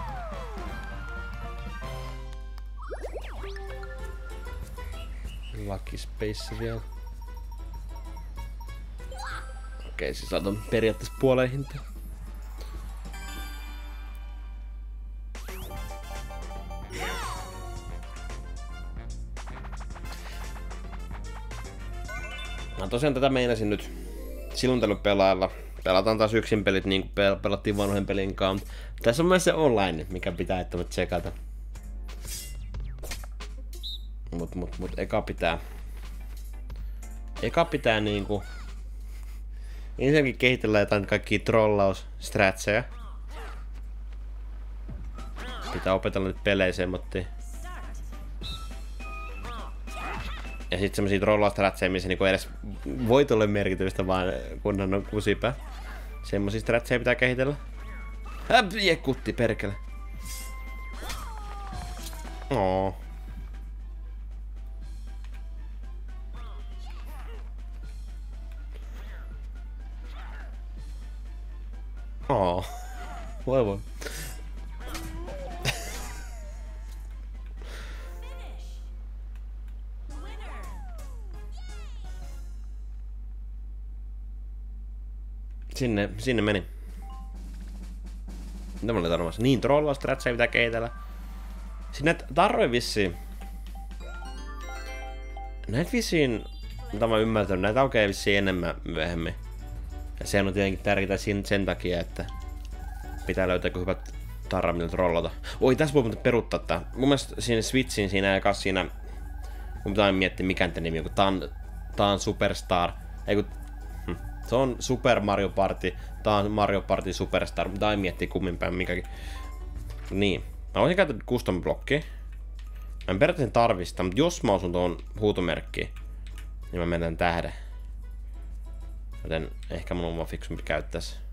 Lucky Space vielä. Okei, siis laitan periaatteessa puoleen hintaan. No tosiaan tätä meinasin nyt silloin tällöin pelailla. Pelataan taas yksin pelit niin kuin pel- pelattiin vanhojen pelin kanssa. Tässä on myös se online, mikä pitää että tsekata. Mut mut mut eka pitää... Eka pitää niinku... Ensinnäkin kehitellä jotain kaikkia trollausstratseja. Pitää opetella nyt pelejä semmottiin. Ja sit semmosia trollaustratseja, missä niinku edes voit olla merkitystä vaan kunhan on kusipää. Semmosia stratseja pitää kehitellä. Häp, jekutti perkele. Oo. Oo. Voi voi. Sinne, sinne meni. Mitä mä olin tarvitsemassa? Niin, trollaustratseja pitää kehitellä. Sitten näitä tarroja vissiin. Näitä vissiin, mitä mä oon ymmärtänyt, näitä aukeaa vissiin enemmän myöhemmin. Ja se on tietenkin tärkeää sen, sen takia, että pitää löytää hyvät tarrat, millä trollata. Oi, tässä voi muuten peruuttaa tää. Mun mielestä siinä Switchin siinä ja kas siinä... Mun pitää miettiä mikä tää nimi on, kun tää on, tää on Superstar. Ei kun... Hm. Se on Super Mario Party. Tää on Mario Party Superstar. Mutta aina miettii kummin päin mikäkin. Niin. Mä voisin käyttää custom blockia. Mä en periaatteessa tarvista, mutta jos mä osun tuon huutomerkkiin, niin mä menen tähden. Joten ehkä mun on vaan fiksumpi käyttää se.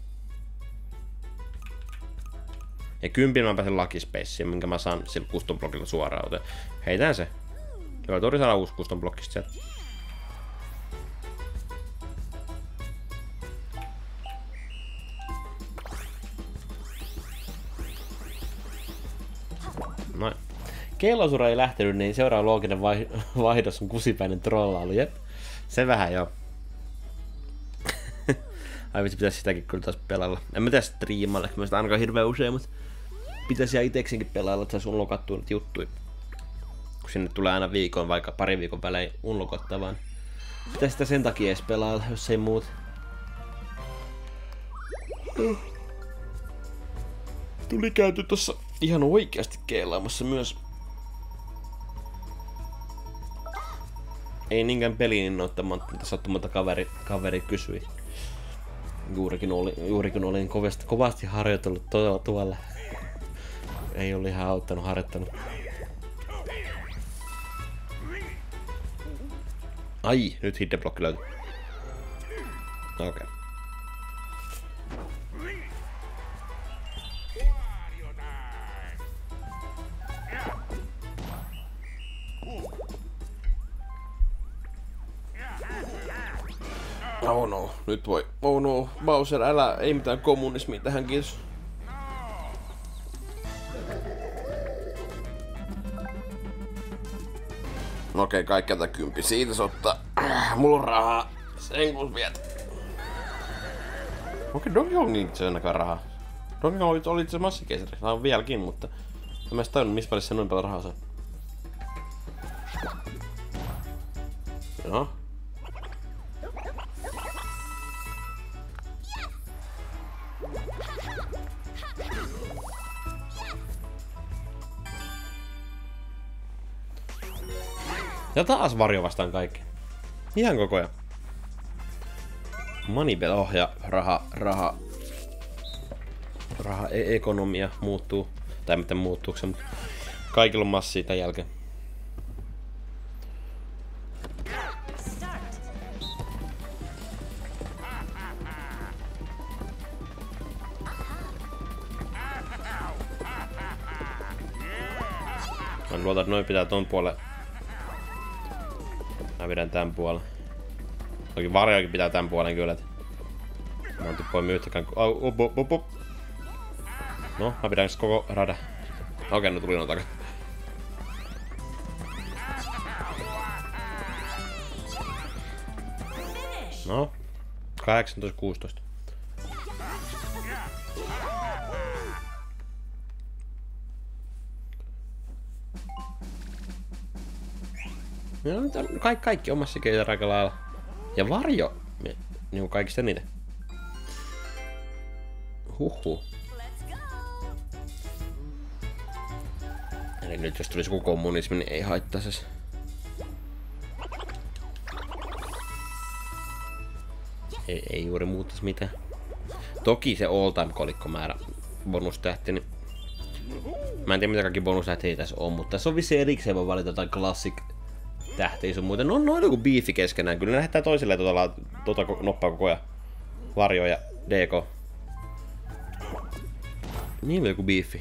Ja kympin mä pääsen Lucky Spaceen, minkä mä saan sillä custom blockilla suoraan. Joten heitään se. Hyvä, tori saada uusi custom blockista sieltä. Noin. Kellosuura ei lähtenyt, niin seuraava looginen vaihdos on kusipäinen trollailu. Jep. Se vähän joo. Ai vitsi, pitäisi sitäkin kyllä taas pelailla. En mä tiedä striimalle, kun mä sitä ainakaan hirveän usein, mutta pitäisi ihan iteksenkin pelailla, että saisi unlokattua niitä juttuja. Kun sinne tulee aina viikon, vaikka pari viikon välein unlokattavaan. Pitäisi sitä sen takia edes pelailla, jos ei muut. Tuli käyty tossa ihan oikeasti keilaamassa myös. Ei niinkään peliin innoittamaan, mutta sattumalta kaveri, kaveri kysyi. Juurikin, oli, juurikin olin kovasti, kovasti harjoitellut tuolla tuolla. Ei ole ihan auttanut harjoittanut. Ai, nyt hitdeblokki löytyi. Okei. Okay. Oh no, nyt voi. Oh no, Bowser, älä, ei mitään kommunismia tähän, kiitos. Okei, kaikki tätä kympi. Siitä se ottaa. Mulla on rahaa. Sen kun viet. Okei, Donkey Kongin se on ainakaan rahaa. Donkey Kong oli itse massikeisari. Tämä on vieläkin, mutta en mä edes tajunnut, missä välissä se noin paljon rahaa saa. Joo. Ja taas varjo vastaan kaikki. Ihan koko ajan. Moneybell, oh, ja raha, raha, raha, e- ekonomia muuttuu. Tai miten muuttuuko se, mutta kaikilla on massia tämän jälkeen. Start. Mä luotan, että noin pitää ton puolen. Mä pidän tän puolen. Toki varjoakin pitää tän puolen kyllä. Et mä en tippoimme yhtäkään. Au, op, op, op, op. No, mä pidän koko rada. Okei, no tuli no takaa. No, kahdeksantoista kuusitoista. No, kaikki, kaikki omassa keisari aika lailla. Ja varjo, niin kaikista eniten. Huhhuh. Let's go. Eli nyt jos tulisi joku kommunismi, niin ei haittaisi. Ei, ei juuri muuttaisi mitään. Toki se all time kolikkomäärä bonustähti, niin mä en tiedä mitä kaikki bonustähtiä tässä on, mutta tässä on vissiin erikseen voi valita jotain classic tähtiä sun muuten. No, no on joku beefi keskenään. Kyllä ne lähettää toisilleen tuota, tuota noppaa koko ajan. Varjo ja D K. Niin on joku beefi.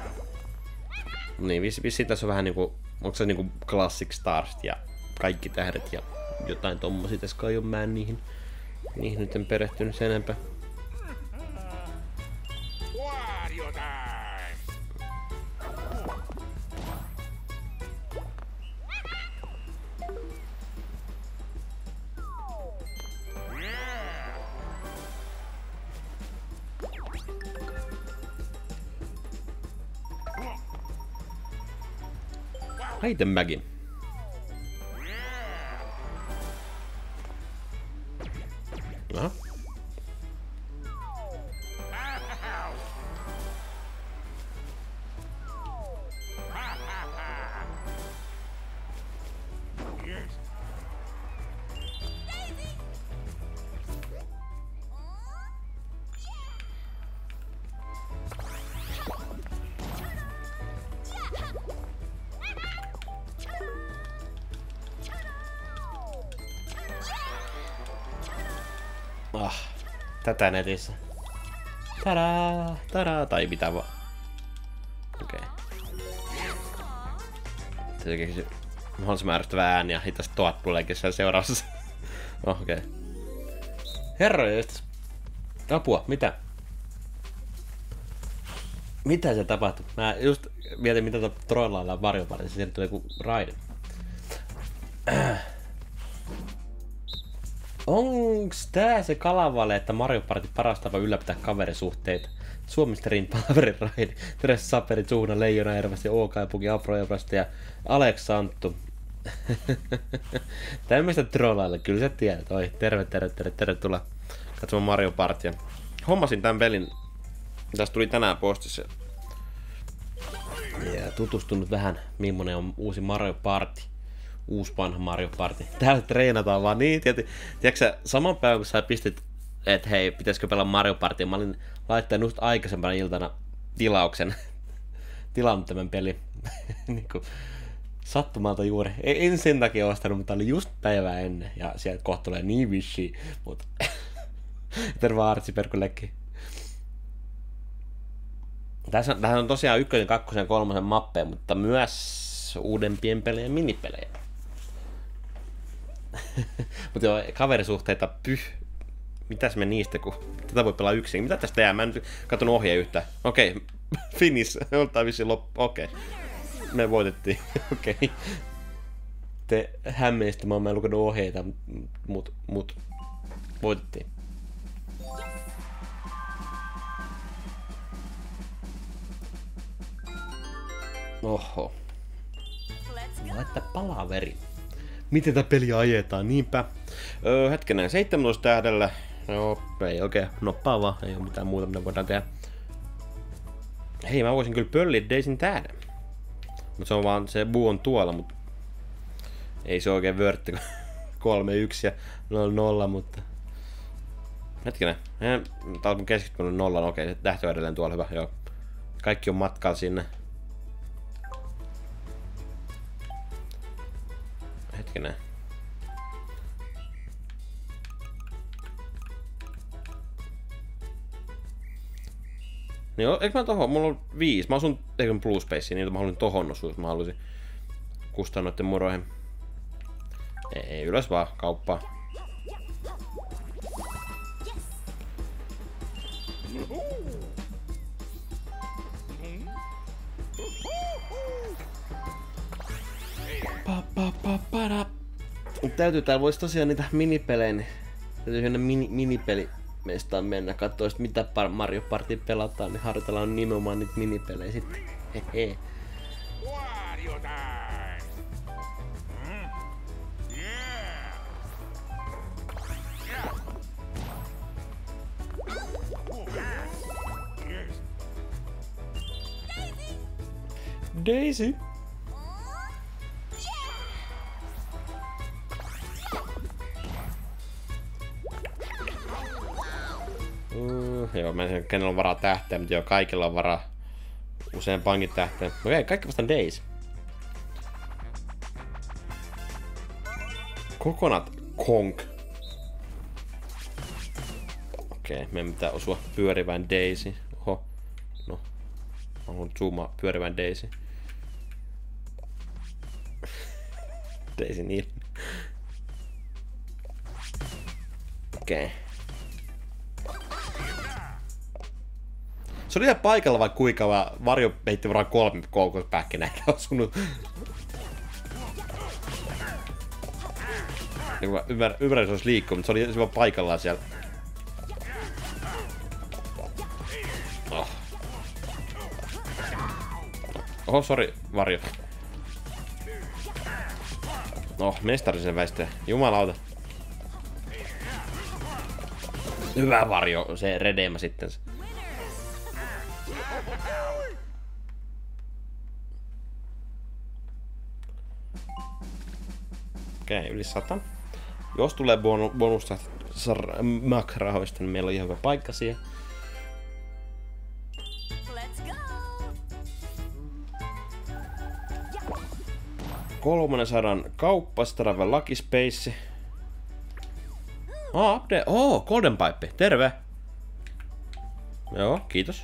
Niin, vissi, vissi tässä on vähän niinku, onko se niinku Classic Stars ja kaikki tähdet ja jotain tommosia tässä kai on, mä en niihin, niihin nyt en perehtynyt sen enempää. Item bagin. Aha. Ah, tätä netissä. Tadaa, tadaa, tai mitä vaan. Okei. Se keksi mahdollisimman ärsyttävää ääniä, ja hitas tuot tuleekin siellä seuraavassa. Oh, okei. Okay. Herroja, just. Apua, mitä? Mitä se tapahtui? Mä just mietin, mitä tuota trollaillaan varjoparissa, sieltä tuli joku raide. Onks tää se kalavale, että Mario Party paras tapa ylläpitää kaverisuhteita? Suomisterin palaverin raidi. Terveys Saperi, Suuna, Leijona, Ervästi, Ookaipuki, Afro, Ervästi ja Alex Anttu. Tämmöistä trollailla, kyllä sä tiedät. Oi, terve, terve, terve, tervetuloa katsomaan Mario Partya. Hommasin tän pelin, tästä tuli tänään postissa. Ja tutustunut vähän, millainen on uusi Mario Party. Uusi vanha Mario Party. Täällä treenataan vaan niin, tiedätkö, tiedätkö saman päivän kun sä pistit, että hei, pitäisikö pelaa Mario Partya, mä olin laittanut just aikaisempana iltana tilauksen, tilannut tämän pelin, niinku sattumalta juuri. En sen takia ostanut, mutta oli just päivää ennen, ja sieltä kohta tulee niin vissiin, mutta terve Artsiperkullekin. Tässä on, tässä on tosiaan ykkösen, kakkosen ja kolmosen mappeja, mutta myös uudempien pelejä minipelejä. Mutta joo, kaverisuhteita, pyh. Mitäs me niistä, kun tätä voi pelaa yksin. Mitä tästä tehdään? Mä en katsonut ohjeen yhtään. Okei, okay. Finish. Oltaan vissiin loppu. Okei. Okay. Me voitettiin. Okei. Okay. tulitte hämmenstymään, mä en lukenut ohjeita, mut, mut voitettiin. Oho. Let's go. Laittaa palaveri. Miten tää peli ajetaan? Niinpä. Öö, hetkinen, seitsemäntoista tähdellä. Joo, ei oikein noppaa vaan. Ei oo mitään muuta, mitä voidaan tehdä. Hei, mä voisin kyllä pölliä Daisyn tähden. Mut se on vaan, se buu on tuolla, mut ei se oikein vörtti. kolme yksi ja nolla nolla, mutta hetkinen. Tää on keskittynyt nollan, okei, se tähti on edelleen tuolla, hyvä, joo. Kaikki on matkalla sinne. Hetkinen. Niin, eikö mä tohon? Mulla on viisi. Mä asun teikön Blue Spaceen, niin mä haluan tohon osuus. Mä haluaisin kustaa noitten muroihin. Ei, ylös vaan, kauppaa. Pa, pa, pa, para. Täytyy, täällä vois tosiaan niitä minipelejä, niin täytyy sinne mini, minipelimestaan mennä, kattoo sit mitä Mario Party pelataan, niin harjoitellaan nimenomaan niitä minipelejä sitten. Hehe. Wario time! Hmm? Yeah! Yeah! Oh, yes! Daisy! Uh, joo, mä en tiedä, kenellä on varaa tähteen, mutta joo, kaikilla on varaa useampaankin tähteen. Okei, kaikki vastaan Daisy. Kokonat Konk. Okei, meidän pitää osua pyörivään Daisy. Oho. No. Mä haluan zoomaa pyörivään Daisy. Daisy niin. Okei. Se oli ihan paikalla vai kuinka vaan Varjo heitti varmaan kolme koukospähkinää eikä osunut. Niin mä ymmärrän, ymmärrän se olisi liikkunut, mutta se oli vaan paikallaan siellä. Oh. Oho, sori Varjo. No, mestari sen väistää. Jumalauta. Hyvä Varjo, se redeemä sitten. Okei, yli sata. Jos tulee bonusta Mac-rahoista, niin meillä on ihan hyvä paikka siihen. Let's go. Kolmannen sadan kauppa, Strave Lucky Space. Oh, update. Oh, Golden Pipe. Terve. Joo, kiitos.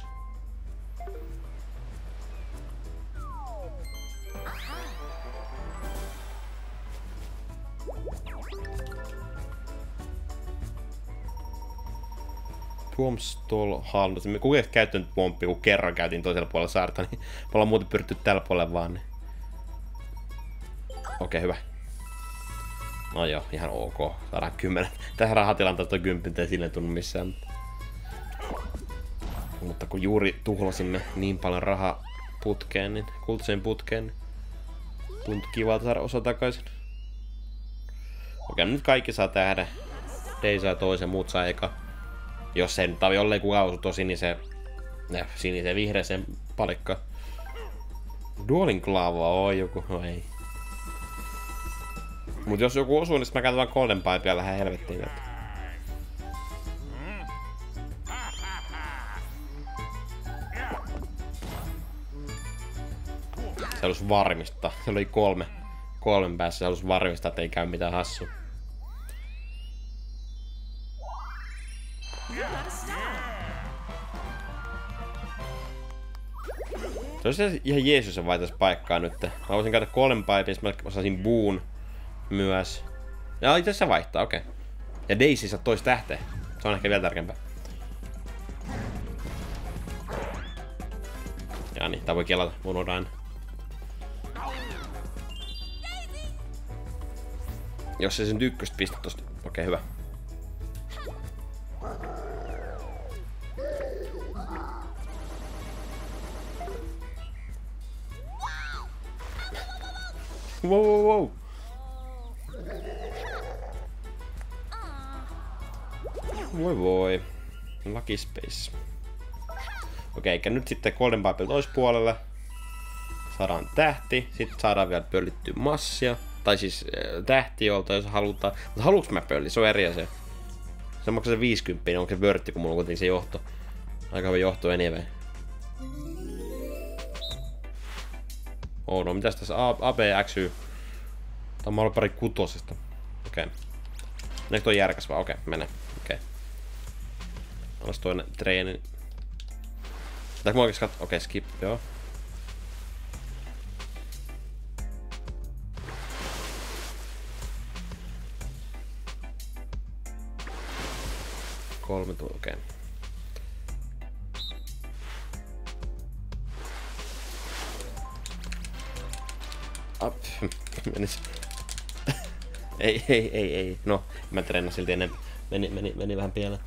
Tuomstol hallinto. Kuka ei käyttänyt pomppia, kun kerran käytiin toisella puolella saarta, niin me ollaan muuten pyritty tällä puolella vaan. Niin. Okei, hyvä. No joo, ihan ok. Saadaan kymmenen. Tähän rahatilanteesta on kympintä, ei silleen tunnu missään. Mutta kun juuri tuhlasimme niin paljon rahaa putkeen, niin kultaiseen putkeen, niin tuntui kivalta saada osa takaisin. Okei, nyt kaikki saa tähdä. Dei saa toisen, muut saa eka. Jos se nyt jollei kukaan osu tosi, niin se äh, sinisen vihreäseen palikka. Duolin klaava on joku, no ei. Mut jos joku osuu, niin mä käytän vaan Golden Pipea ja lähden helvettiin. Se halus varmistaa. Se oli kolme. Kolmen päässä se halus varmistaa, että ei käy mitään hassua. Se olisi ihan Jeesus, se vaitais paikkaa nyt. Mä voisin käydä Golden Pipe, ja mä osaisin Boon myös. Ja itse asiassa vaihtaa, okei. Okay. Ja Daisy saa tois tähteä. Se on ehkä vielä tärkeämpää. Ja niin, tää voi kelata, unohdan. Jos ei sen ykköstä pistä tosta. Okei, hyvä. Wow, wow, wow. Voi voi. Lucky Space. Okei, eikä nyt sitten Golden Pipe toispuolelle. Saadaan tähti. Sitten saadaan vielä pöllittyä massia. Tai siis äh, tähti jolta, jos halutaan. Mutta haluuks mä pölli? Se on eri asia. Se maksaa se viisikymmentä, niin onko se vörtti, kun mulla on kuitenkin se johto. Aika hyvä johto anyway. Oh no, mitäs tässä? A, A, B, X, Y. Tää on ollut pari kutosesta. Okei. Okay. Nyt toi järkäs vaan, okei, okay, mene. Okei. Okay. Alas toinen treeni. Pitääkö mä oikeesti katsoa? Okei, okay, skip, joo. Kolme tuo, okei. Okay. Up. Menis. ei, ei, ei, ei. No, mä treenasin silti enemmän. Meni, meni, meni vähän pieleen.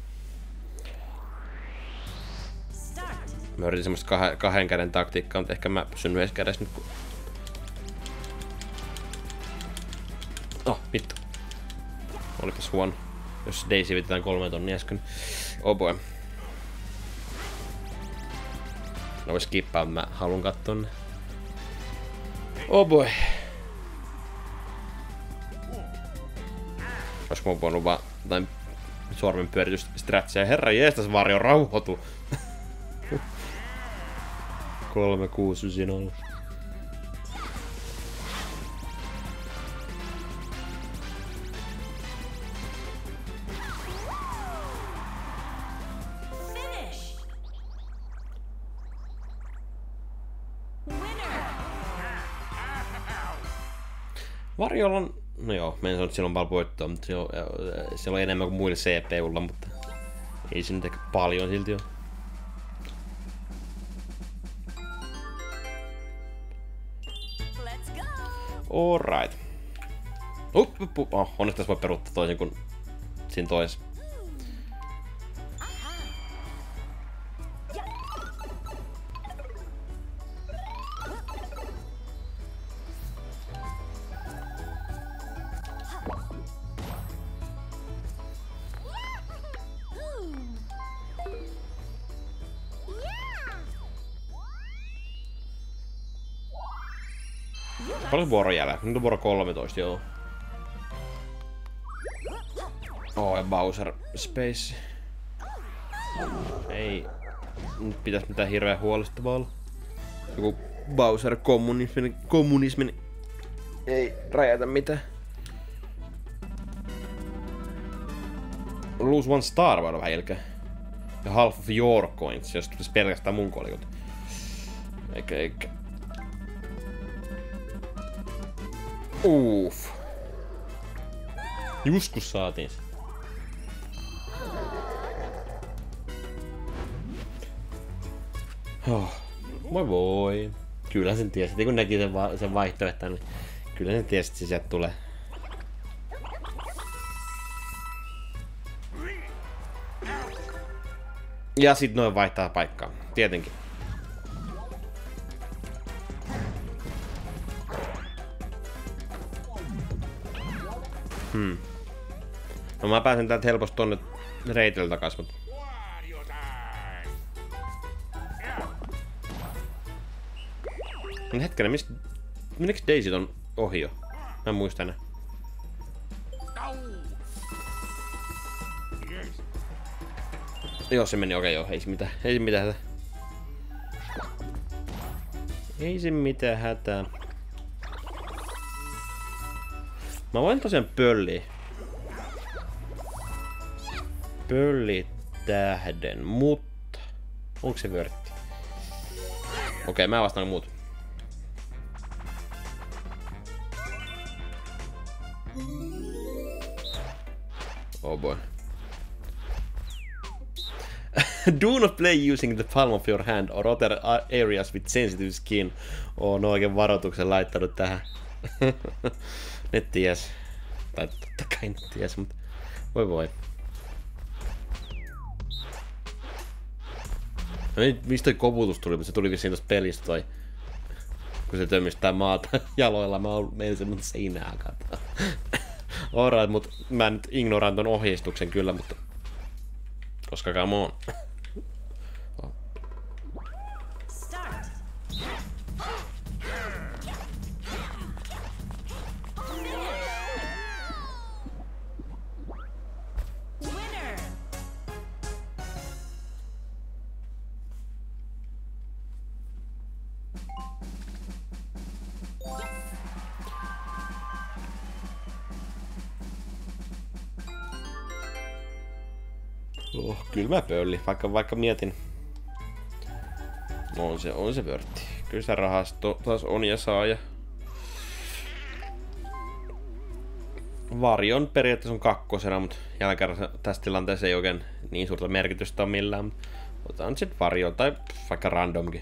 Mä yritin semmoista kah kahden käden taktiikkaa, mutta ehkä mä pysyn yhdessä kädessä nyt kun... Oh, vittu. Olipas huono. Jos Daisy vitetään kolme tonnia äsken. Oh boy. No voi skippaa, mä haluun katsoa ne. Oh boy. Olisiko mä voinut vaan jotain sormen pyöritystä strätsiä. Herra jeestas, Varjo, rauhoitu. kolme kuusi yhdeksän nolla. Varjolla on... No joo, mä en sano, että siellä on paljon voittoa, mutta se on, siellä on enemmän kuin muille C P Ulla, mutta ei se nyt ehkä paljon silti ole. Alright. Up, up, up. Oh, onneksi tässä voi peruuttaa toisin kuin siinä toisessa. Paljon vuoro jäljellä? Nyt on vuoro kolmetoista, joo. Oh, ja Bowser Space. Ei. Nyt pitäis mitään hirveän huolestavaa olla. Joku Bowser kommunismin, kommunismin ei räjätä mitään. Lose one star voi olla vähän jälkeen. Ja half of your coins, jos tulisi pelkästään mun kolikot. Eikä eikä. Uff. Just kun saatiin se. Oh. Moi voi. Kyllä sen tiesi, kun näki sen, va sen vaihtoehtoon, niin kyllä sen tiesi, että se sieltä tulee. Ja sit noin vaihtaa paikkaa, tietenkin. Hmm. No mä pääsen täältä helposti tonne reitille takas, mut... No hetkinen, mistä... Minneks Daisy on ohi jo? Mä en muista enää. Joo, se meni okei, okay, joo, ei se mitään, ei se mitään hätää. Ei se mitään hätää. Mä voin tosiaan pölliä. Pölli tähden, mutta... Onko se vörtti? Okei, okay, mä vastaan muut. Oh boy. Do not play using the palm of your hand or other areas with sensitive skin. Oon oikein varoituksen laittanut tähän. Ne ties. Tai totta kai nyt ties, mutta voi voi. No niin, mistä toi koputus tuli, mutta se tuli vissiin tosta pelistä toi. Kun se tömistää maata jaloilla, mä oon meillä semmonen seinää kataa. Alright, mut mä nyt ignoraan ton ohjeistuksen kyllä, mutta... Koska come on. Start. Winner. Oh, kylmä pölli, vaikka, vaikka mietin. No on se, on se vörtti. Kyllä sitä rahasto taas on ja saa ja... Varjon periaatteessa on kakkosena, mutta jälkeen tässä tilanteessa ei oikein niin suurta merkitystä ole millään. Mutta otetaan sit varjo tai vaikka randomkin.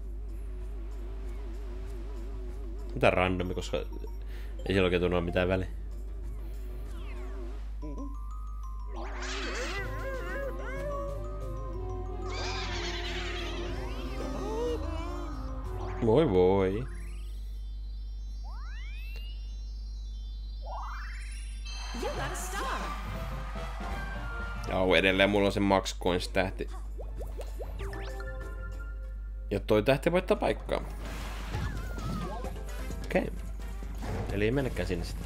Mitä randomi, koska ei sillä oikein tunnu ole mitään väliä. Voi voi. You got a star. Joo, edelleen mulla on se Max Coins tähti. Ja toi tähti voittaa paikkaa. Okei. Okay. Eli ei mennäkään sinne sitten.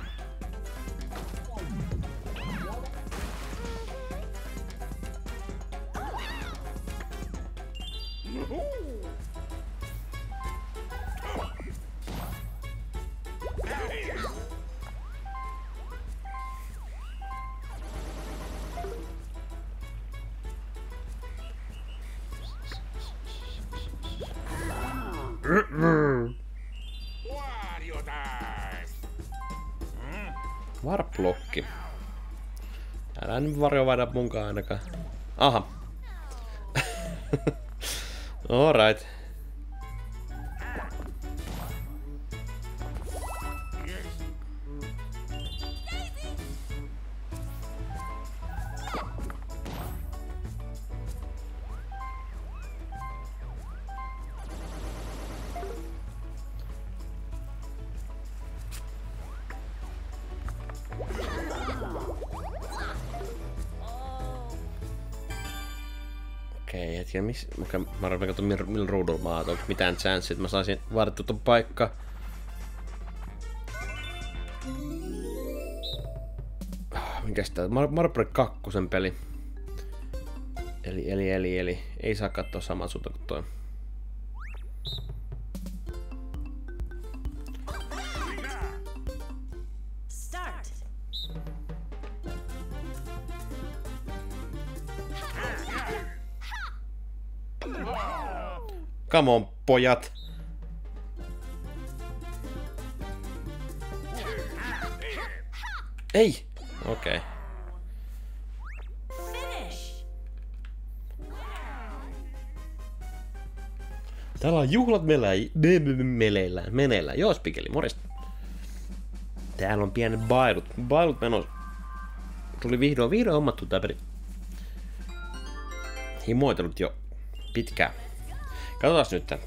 Wario time! Warp-blokki. Älä nyt varjovaida munkaan ainakaan. Aha. Alright. Okei, hetken, missä... Okay, mä rupean katsomaan millä mil ruudulla mä oon. Onko mitään chanssia, että mä saisin vaadittua ton paikka. Mikäs tää? Mar Marble kakkosen peli. Eli, eli, eli, eli. Ei saa katsoa samaa suunta kuin toi. Start. Come on, pojat! Ei! Okei. Okay. Finish. Täällä on juhlat meleillään. Meleillään. Meneillään. Joo, Spikeli, morjesta. Täällä on pienet bailut. Bailut menossa. Tuli vihdoin, vihdoin hommattu tää peli. Himoitellut jo pitkään. Katsotaan nyt.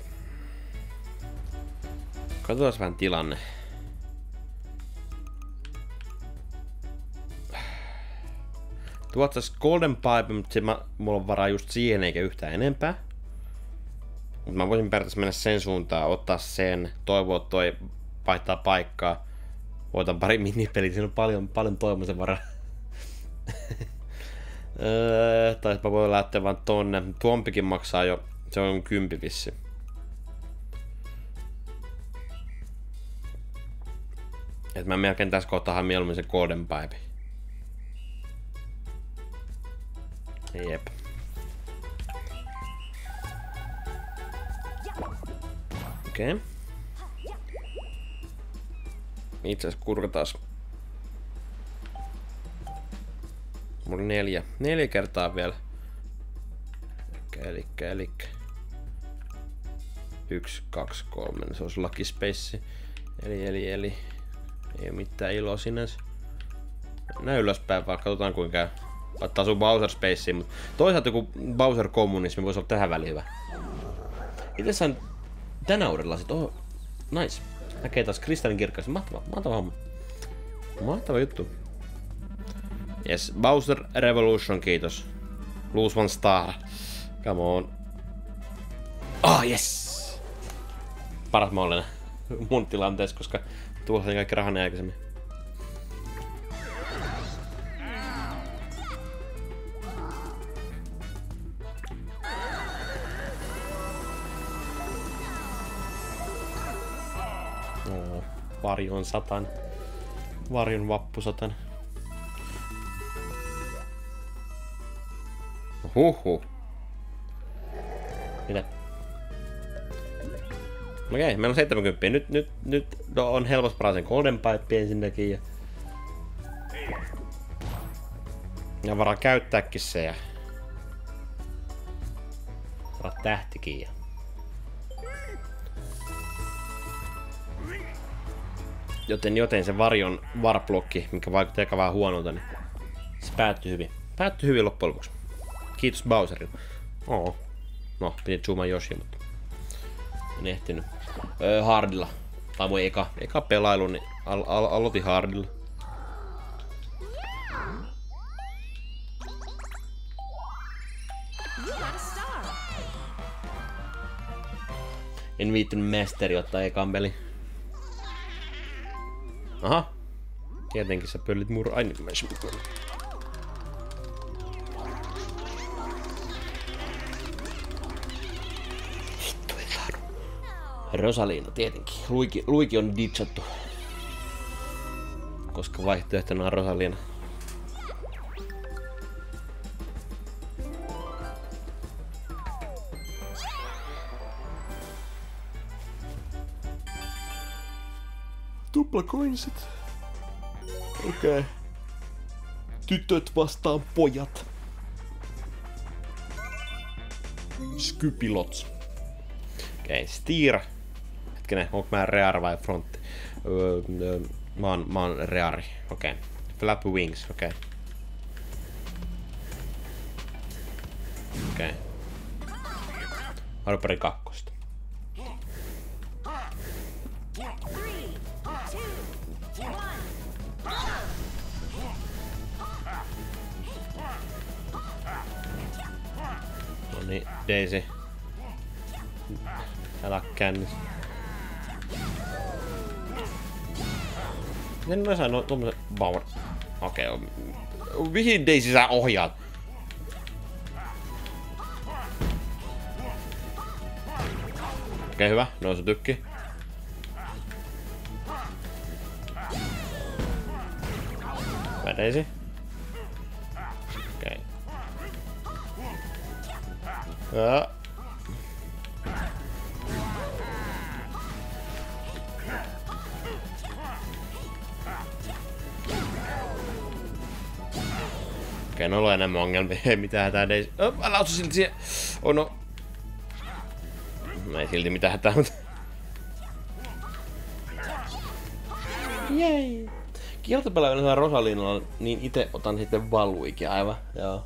Katsotaan vähän tilanne. Tuotsas Golden Pipe, mutta se mä, mulla on varaa just siihen eikä yhtään enempää. Mutta mä voisin periaatteessa mennä sen suuntaan, ottaa sen, toivoa, että toi vaihtaa paikkaa. Voitan pari minipeliä, siinä on paljon, paljon toivomisen varaa. öö, tai mä voin lähteä vaan tonne. Tuompikin maksaa jo, se on kympi vissi. Et mä melkein tässä kohtaa mieluummin se Golden Pipe. Jep. Okei. Okay. Itse asiassa kurkataan. Mulla on neljä. Neljä kertaa vielä. Elikkä, elikkä, elikkä. Yksi, kaksi, kolme. Se olisi Lucky Space. Eli, eli, eli. Ei oo mitään iloa sinänsä. Näin ylöspäin, vaan katsotaan kuinka käy. Laittaa sun Bowser Spaceen, mutta toisaalta joku Bowser kommunismi voisi olla tähän väliin hyvä. Itse sain tänä uudella sit, oh, nice. Näkee taas kristallinkirkkaasti. Mahtava, mahtava homma. Mahtava juttu. Yes, Bowser Revolution, kiitos. Lose one star. Come on. Ah, oh, yes! Paras mahdollinen mun tilanteessa, koska tuossa kaikki rahani aikaisemmin. Oh, varjon satan. Varjon vappusatan. Huhhuh. Mitä? Okei, meillä on seitsemänkymmentä. Nyt, nyt, nyt no, on helposti paraa sen Golden Pipe ensinnäkin. Ja, ja varaa käyttääkin se ja saada tähtikin. Ja. Joten, joten se varjon warblocki, mikä vaikuttaa aika vähän huonolta, niin se päättyi hyvin. Päättyi hyvin loppujen lopuksi. Kiitos Bowserille. Oo. No, piti zoomaa Yoshi, mutta en ehtinyt. Öö, hardilla. Tai mun eka, eka pelailu, niin al al aloitin hardilla. You got a star. En viittynyt masteri ottaa ekan peli. Aha. Tietenkin sä pöllit mur... Ai niin, mä Rosalina tietenkin. Luiki, Luiki on ditchattu. Koska vaihtoehtona on Rosalina. Tupla coinsit. Okei. Okay. Tytöt vastaan pojat. Skypilots. Okei, okay, Steer. Hetkinen, onko mä Rear vai Frontti? Öö, öö, mä, oon, mä oon Reari, okei. Okay. Flap Wings, okei. Okay. Okei. Okay. Harperi kakkosta. No niin, Daisy. Älä kännissä. Miten mä sain no tommosen power? Okei, okay. Mihin Daisy sä ohjaat? Okei, okay, hyvä. Nousu tykki. Hyvä Daisy. Okei. Okay. Ja. Okei, no on enemmän ongelmia. Ei mitään hätää Daisy. Oh, älä osu silti siihen. Oh no. Ei silti mitään hätää, mutta... Jei. Kiertopelaajana Rosalinalla, niin ite otan sitten Valuikin aivan. Joo.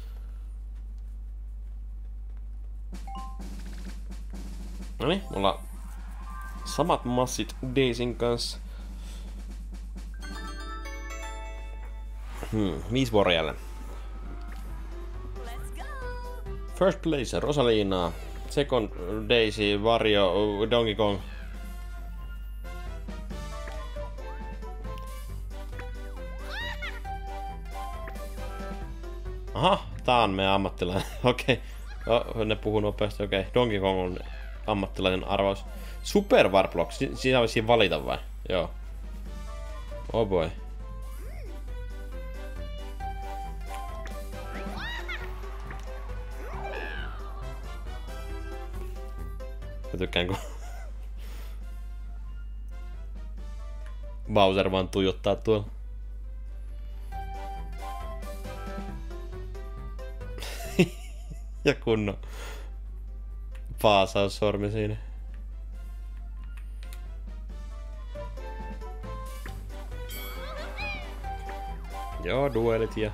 Noniin, mulla on samat massit Daisyn kanssa. Hmm, viisi vuoroa jälleen. First place Rosalina, second Daisy, Wario, Donkey Kong. Aha, tää on meidän ammattilainen. Okei. Okay. Ne puhuu nopeasti. Okei. Okay. Donkey Kong on ammattilainen arvaus. Super Warblock. Si siinä voisi valita vai? Joo. Oh boy. Mä tykkään kun Bowser vaan tuijottaa tuolla. Ja kunnon paasaussormi siinä. Joo, duelit ja...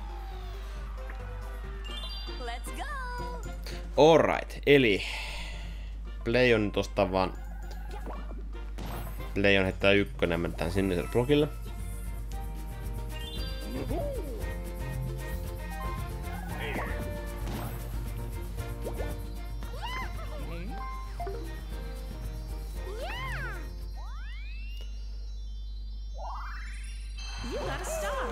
Let's go. Alright, eli... Play on tosta vaan... Play on heittää ykkönen ja mennään sinne blogille. You got a star.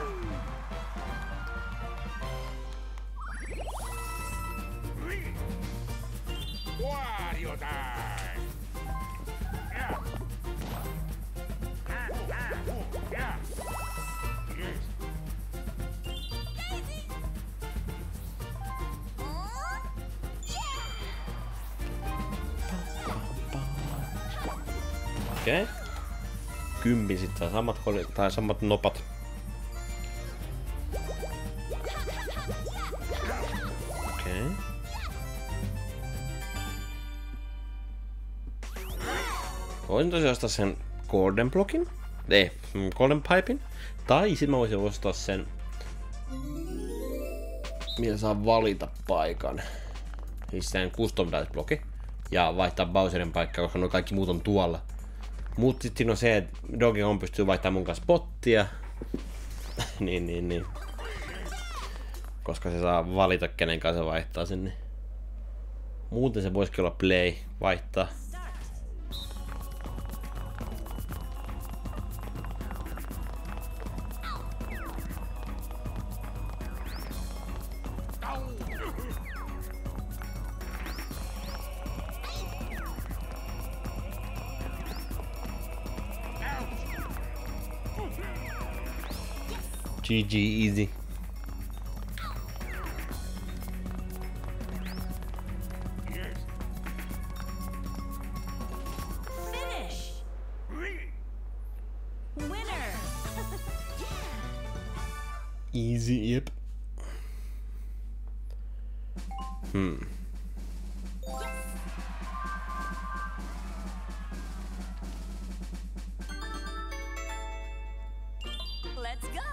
Wario time! Yeah. Ah, ah, ooh, yeah. Yes. Okei. Okay. Kympin sit saa samat kolit, tai samat nopat. Okei. Okay. Voisin tosiaan ostaa sen Golden Blockin. Ei, Golden Pipein. Tai sit mä voisin ostaa sen... Millä saa valita paikan. Siis sen Custom Dice Blocki. Ja vaihtaa Bowserin paikkaa, koska nuo kaikki muut on tuolla. Mut sit siinä on se, että Donkey Kong pystyy vaihtamaan mun kanssa bottia. niin, niin, niin. Koska se saa valita, kenen kanssa se vaihtaa sen. Niin. Muuten se voisikin olla play, vaihtaa. G G easy. Finish. Winner. Easy, yep. Hmm. Let's go.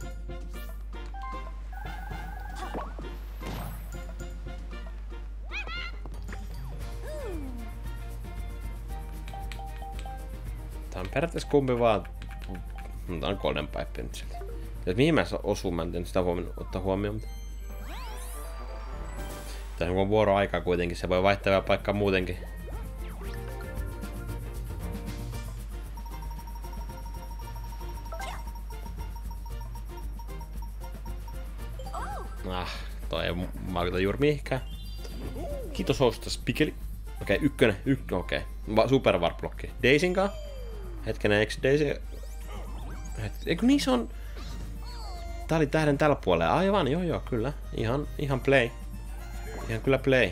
Tää on periaatteessa kumpi vaan... Tää on Golden Pipe nyt sieltä. Ja mihin mä osuun, mä en tiedä sitä huomioon, ottaa huomioon. Mutta... Tää on vuoroaika kuitenkin, se voi vaihtaa vielä paikkaa muutenkin. Ah, toi ei vaikuta juuri mihinkään. Kiitos hosta Spikeli. Okei, okay, ykkönen, ykkönen, okei. Okay. Super Warp Blocki. Daisyn kaa. Hetkinen, eikö Daisy... Eikö niin se on... Tää oli tähden tällä puolella. Aivan, joo joo, kyllä. Ihan, ihan play. Ihan kyllä play.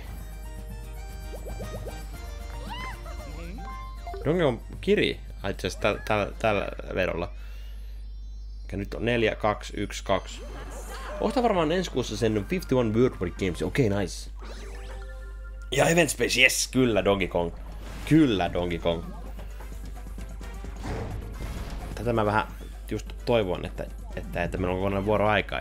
Donkey on kiri. Itse asiassa tällä, tällä, tällä vedolla. Ja nyt on neljä, kaksi, yksi, kaksi. Ostaa varmaan ensi kuussa sen viisikymmentäyksi World War Games. Okei, okay, nice. Ja Event Space, yes, kyllä Donkey Kong. Kyllä Donkey Kong. Tätä mä vähän just toivon, että, että, että meillä on kokonaan vuoroaikaa.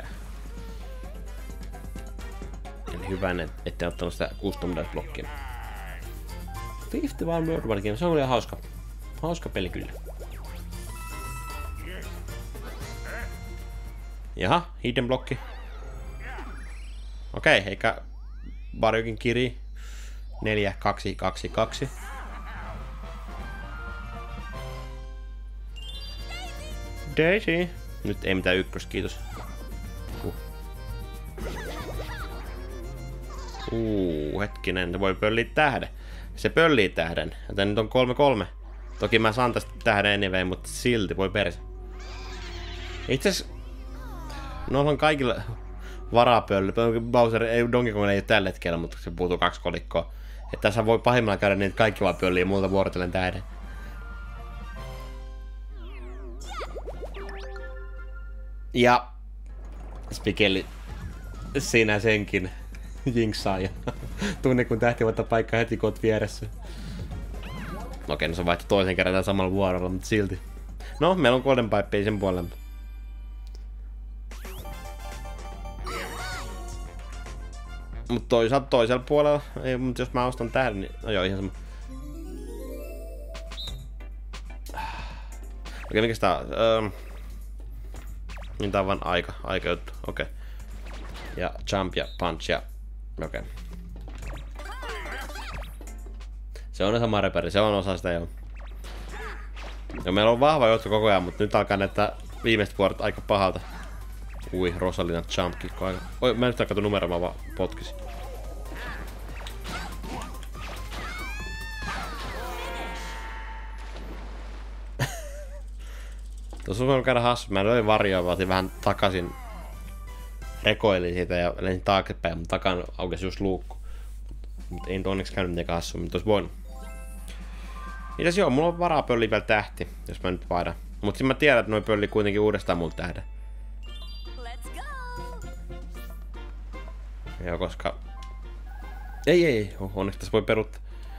Eli hyvä, ettei ottanut sitä Custom Dice Blockia. viisikymmentäyksi World War Games, se on kyllä hauska. Hauska peli kyllä. Jaha, Hidden Blocki. Okei, okay, eikä Varjokin kiri. neljä, kaksi, kaksi, kaksi. Daisy. Nyt ei mitään ykkös, kiitos. Uh. Uuu, hetkinen, se voi pölliä tähden. Se pöllii tähden. Joten nyt on kolme kolme. Toki mä saan tästä tähden anyway, mutta silti voi perse. Itses... Noilla on kaikilla varapölly. Bowser ei, Donkey Kong ei ole tällä hetkellä, mutta se puutuu kaksi kolikkoa. Että tässä voi pahimmillaan käydä niin, että kaikki vaan pöllii multa vuorotellen tähden. Ja... Spikeli... Siinä senkin jinksaa ja tunne kun tähti voittaa paikkaa heti kun oot vieressä. Okei, no se vaihtuu toisen kerran tämän samalla vuorolla, mutta silti. No, meillä on Golden Pipe, ei sen puolella. Mut toisaalta toisella puolella, ei, mut jos mä ostan tähän, niin no joo ihan sama. Okei, okay, mikäs tää on? Öö, niin tää on vaan aika, aika juttu, okei. Okay. Ja jump ja punch ja... okei. Okay. Se on sama reperi, se on osa sitä joo. Ja meillä on vahva juttu koko ajan, mutta nyt alkaa näyttää viimeiset vuodet aika pahalta. Ui, Rosalina jump kikko aika... Oi, mä en nyt katso numeroa, mä vaan potkisin. Tuossa on voinut käydä hassu, mä löin varjoa, vaan vähän takaisin. Rekoilin siitä ja lensin taaksepäin, mutta takan aukesi just luukku. Mutta ei nyt onneksi käynyt mitenkään hassu, mutta olisi voinut. Mitäs joo, mulla on varaa pölliä vielä tähti, jos mä nyt vaihdan. Mut sit mä tiedän, että noi pöllii kuitenkin uudestaan mulla tähden. Let's go. Joo, koska... Ei, ei, ei. Onneksi tässä voi peruuttaa.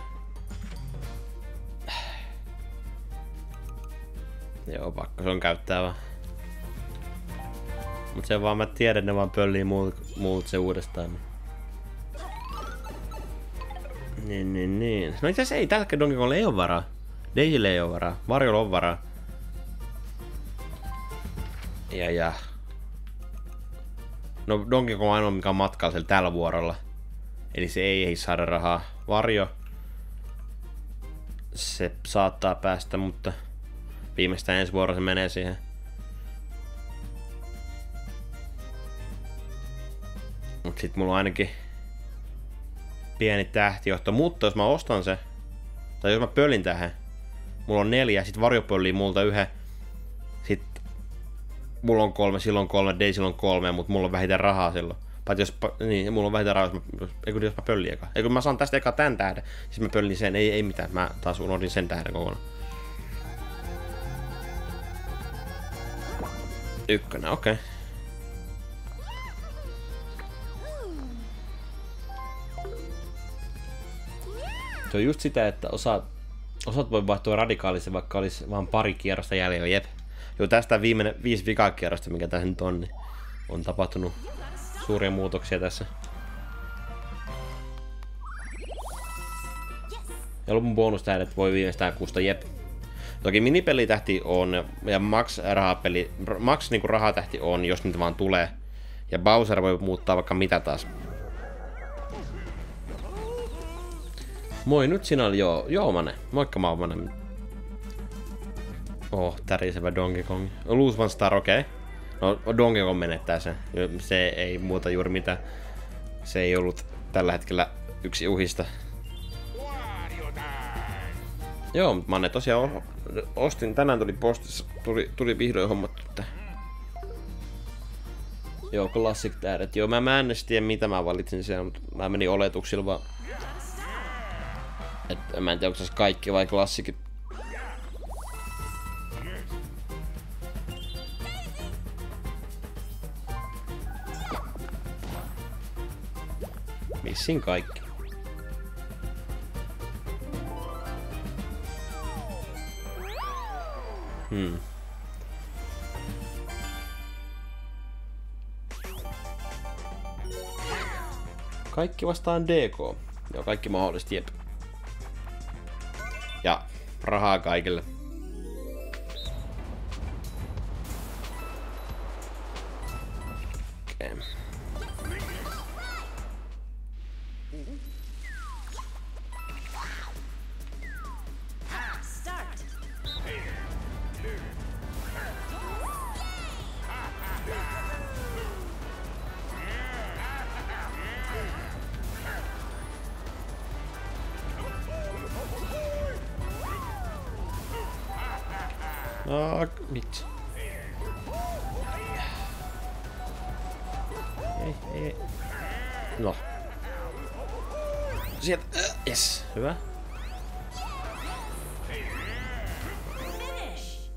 Joo, pakko se on käyttää vaan. Mut se vaan mä tiedän, että ne vaan pöllii muut, muut se uudestaan. Niin, niin, niin. No itse asiassa ei, tälläkään Donkey Kongilla ei oo varaa. Daisylle ei oo varaa. Varjolla on varaa. Ja ja. No Donkey Kong on ainoa mikä on matkalla siellä tällä vuorolla. Eli se ei, ei saada rahaa. Varjo. Se saattaa päästä, mutta viimeistään ensi vuoro se menee siihen. Mut sit mulla on ainakin pieni tähtijohto, mutta jos mä ostan se, tai jos mä pöllin tähän, mulla on neljä, sit varjo pöllii multa yhden, sit mulla on kolme, silloin kolme, Daisyllä on kolme, mutta mulla on vähiten rahaa silloin. Paitsi jos, niin, mulla on vähiten rahaa, jos mä, eikö, jos mä pöllin eka. Eikö mä saan tästä eka tän tähden, siis mä pöllin sen, ei, ei mitään, mä taas unohdin sen tähden kokonaan. Ykkönen, okei. Okay. Se on just sitä, että osat, osat voi vaihtua radikaalisesti, vaikka olisi vain pari kierrosta jäljellä. Jep. Joo, tästä viimeinen viisi vikaa kierrosta, mikä tässä nyt on, niin on tapahtunut suuria muutoksia tässä. Ja lopun bonustähdet voi viimeistään kuusta, jep. Toki minipelitähti on ja max rahapeli, max niinku rahatähti on, jos niitä vaan tulee. Ja Bowser voi muuttaa vaikka mitä taas. Moi, nyt sinä oli joo, joo Mane. Moikka mä oon Mane. Oh, tärisevä Donkey Kong. Lose one star, okei. Okay. No, Donkey Kong menettää sen. Se ei muuta juuri mitään. Se ei ollut tällä hetkellä yksi uhista. Joo, mutta Mane tosiaan ostin, tänään tuli postissa, tuli, tuli vihdoin hommattu tää. Joo, classic tähdet. Joo, mä, mä en tiedä mitä mä valitsin siellä, mutta mä menin oletuksilla vaan. Et mä en tiedä, onko se kaikki vai klassikit. Missin kaikki. Hmm. Kaikki vastaan D K. Joo, kaikki mahdollisesti, jep. Ja rahaa kaikille. Okay. Start. Ah, vitsi. Ei, ei. No. Sieltä. Yes, hyvä. Finish.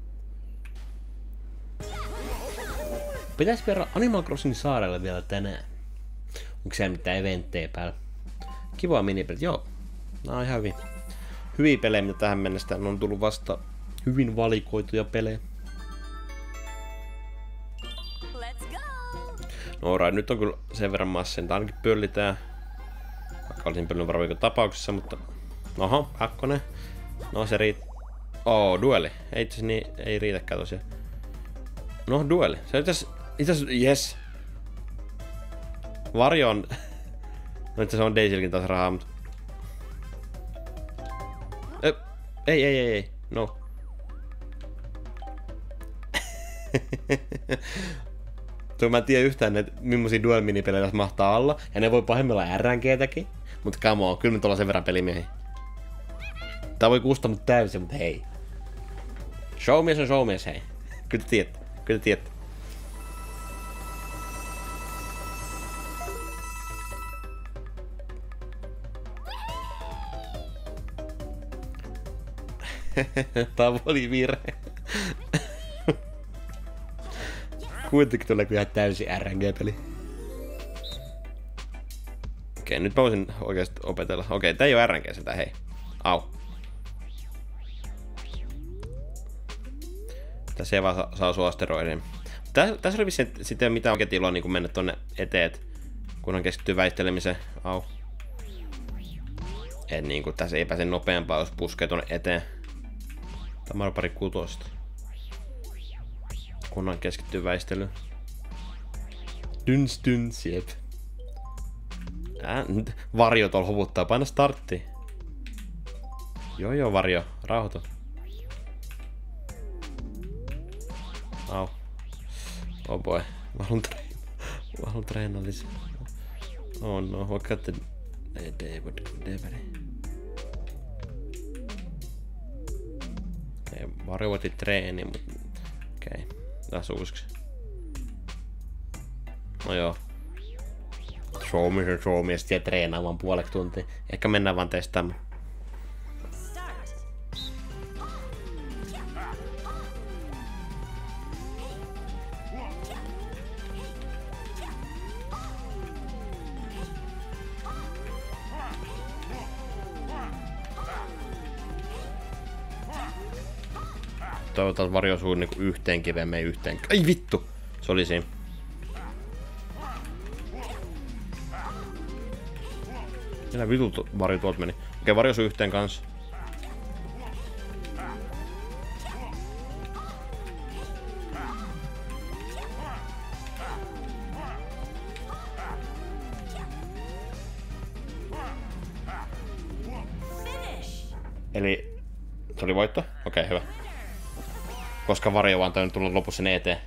Pitäis verran Animal Crossing saarelle vielä tänään. Onko siellä mitään eventtejä päällä? Kiva minipelit, joo. Nää on ihan hyvin. Hyviä pelejä, mitä tähän mennessä on tullut vasta hyvin valikoituja pelejä. Let's go. Alright, nyt on kyllä sen verran massia, että ainakin pöllitään. Vaikka olisin pöllin varmaan tapauksessa, mutta... Oho, kakkonen. No se riit... Oo, dueli. Ei itse niin, ei riitäkään tosiaan. No, dueli. Se itse itse yes. Varjo on... No itse se on Daisyllekin taas rahaa, mutta... Ei, ei, ei, ei, ei. No. Tuo mä en tiedä yhtään, että millaisia duel-minipelejä tässä mahtaa olla. Ja ne voi pahimmillaan R N G:täkin. Mutta come on, kyllä nyt ollaan sen verran pelimiehiä. Tää voi kustaa mut täysin, mutta hei. Showmies on showmies, hei. Kyllä te tiedätte, kyllä te tiedätte. Tää oli virhe. Kuitenkin tulee kyllä täysin R N G-peli. Okei, nyt mä voisin oikeesti opetella. Okei, tää ei oo R N G sitä, hei. Au. Tässä ei vaan saa, saa osua asteroidin. Tässä, tässä oli vissiin sitten mitään oikein iloa niin mennä tonne eteen, kunhan keskittyy väistelemiseen. Au. Et niinku tässä ei pääse nopeampaa, jos puskee tonne eteen. Tämä on pari kutosta. Kunhan keskittyy väistelyyn. Dyns dyns, jep. Ää, varjo tuolla huvuttaa, paina startti. Joo joo varjo, rauhoitu. Au. Oh boy, mä haluun treenaa. Mä haluun treenaa lisää. Oh no, what got the... David, David. Okei, varjo voitti treeni, mut... Okei, okay. Tässä uusiksi. No joo. Suomi on Suomi ja sitten treenaamaan puoleksi tuntia. Ehkä mennään vaan testaamaan. Toivottavasti varjo osuu niinku yhteen kiveen, me ei yhteen. Ai vittu! Se oli siinä. Millä vitut varjo tuolta meni? Okei, varjo osuu yhteen kanssa. Eli se oli voitto? Okei, hyvä. Koska varjo vaan tainnut tulla lopussa sen eteen.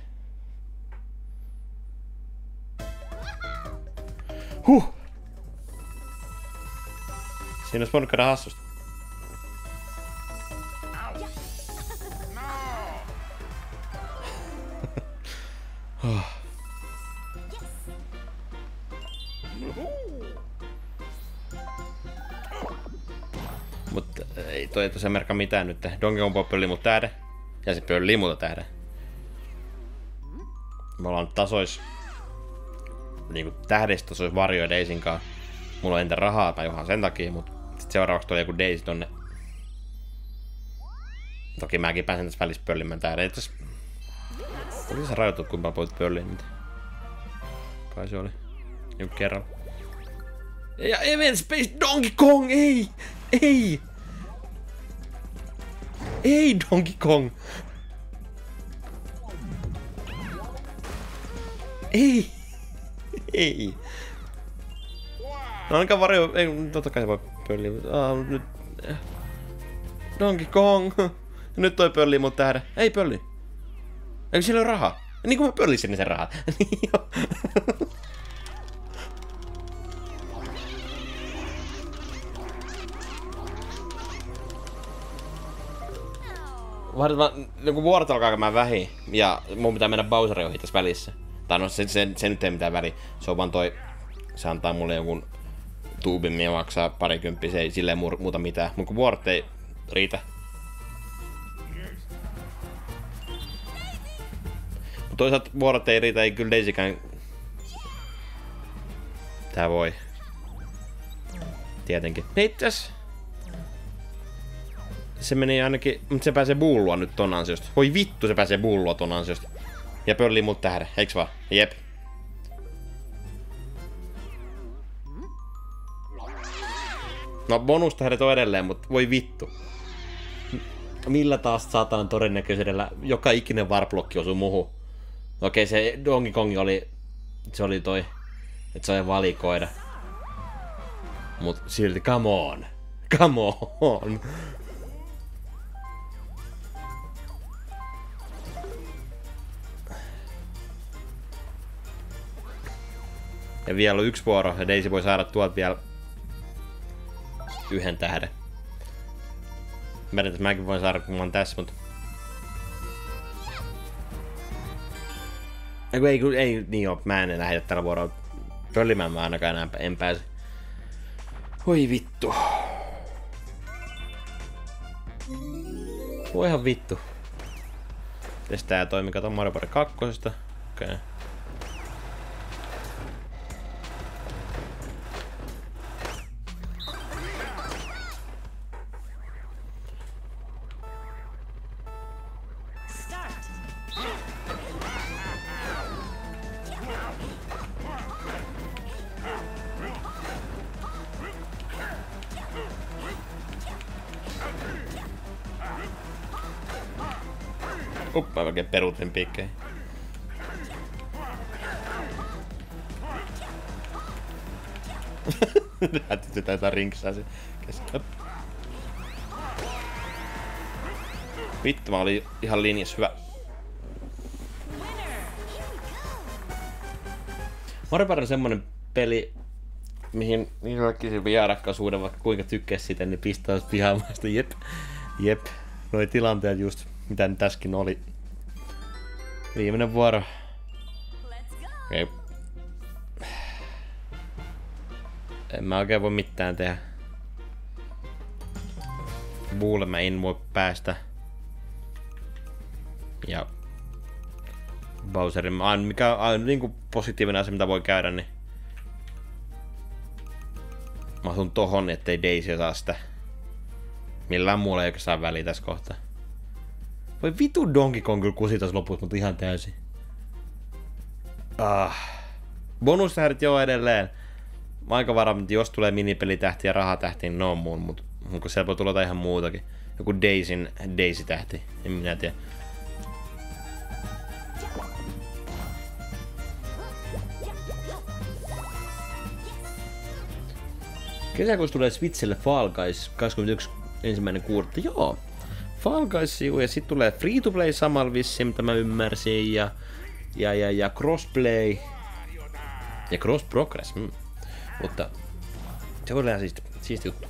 Huh! Siinä olisi voinut käydä hassusta. Huh. Mutta ei toi ei tosiaan merkkaa mitään nyt. Donkey Kong pöllii mut tähden. Ja se pöllii muuta tähden. Me ollaan nyt tasois... Niinku tähdistä tasois varjo ja Daisin kaa. Mulla on entä rahaa tai johan sen takia, mut sit seuraavaksi tulee joku Daisy tonne. Toki mäkin pääsen tässä välissä pöllimään tähden. Itse oli se rajoittu, kun mä voit pölliä niitä. Kai se oli. Joku kerralla. Ja Event Space Donkey Kong! Ei! Ei! Ei Donkey Kong! Ei! Ei! No ainakaan varjo... Ei, totta kai se voi pölliä. Ah, nyt... Donkey Kong! Nyt toi pöllii mut tähden. Ei pölli! Eikö sillä ole rahaa? Niin kuin mä pöllisin sen rahat. Niin joo. Vaihdetaan, kun vuorot alkaa käymään vähin, ja mun pitää mennä Bowserin ohi tässä välissä. Tai no se, se, se nyt ei mitään väliä. Se on vaan toi... Se antaa mulle jonkun tuubin, ja maksaa parikymppiä, se ei silleen muuta mitään. Mut kun vuorot ei riitä. Mut toisaalta vuorot ei riitä, ei kyllä Daisykään... Tää voi. Tietenkin. Itses! Se meni ainakin, mutta se pääsee bullua nyt ton ansiosta. Voi vittu, se pääsee bullua ton ansiosta. Ja pöllii mut tähden, eiks vaan? Jep. No bonusta heidät on edelleen, mutta voi vittu. Millä taas saatanan todennäköisyydellä joka ikinen warblokki osui muhu. Okei, se Donkey Kong oli... Se oli toi... Että se oli valikoida. Mut silti, come on. Come on. Ja vielä on yksi vuoro, ja Daisy voi saada tuolta vielä yhden tähden. Mä tiedän, että mäkin voin saada, kun mä oon tässä, mutta... Ei, ei, ei niin oo, mä en enää heitä tällä vuorolla. Pöllimään mä ainakaan enää en pääse. Oi vittu. Voi ihan vittu. Mites tää toimii? Kato Mario Party kakkosesta. Okei. Okay. Uppa, oikein peruutin piikkeihin. Näytetty taitaa rinksaa se keskellä. Vittu, mä olin ihan linjassa hyvä. Mario Party on semmonen peli, mihin kaikki vierakkaisuuden, vaikka kuinka tykkäis sitä, niin pistää jos pihaamaista. Jep, jep. Noi tilanteet just, mitä nyt äsken oli. Viimeinen vuoro. Okei. Okay. En mä oikein voi mitään tehdä. Buulle mä en voi päästä. Ja Bowserin, mikä on niinku positiivinen asia, mitä voi käydä, niin mä asun tohon, ettei Daisy saa sitä. Millään muulla ei oikeastaan väliä tässä kohtaa. Voi vitu Donkey Kong kyllä kusi tässä lopussa, mutta ihan täysin. Ah. Bonustähdet joo edelleen. Mä aika varma, että jos tulee minipelitähti ja rahatähti, niin ne on mun, mutta kun siellä voi tulla ihan muutakin. Joku Daisyn Daisy-tähti, en minä tiedä. Kesäkuussa tulee Switchille Fall Guys kaksikymmentäyksi ensimmäinen kuudetta. Joo. Fall Guys, ja sit tulee free to play samalla vissiin, mitä mä ymmärsin, ja ja ja ja crossplay ja cross progress. Mm. Mutta se on ihan siisti, siisti juttu.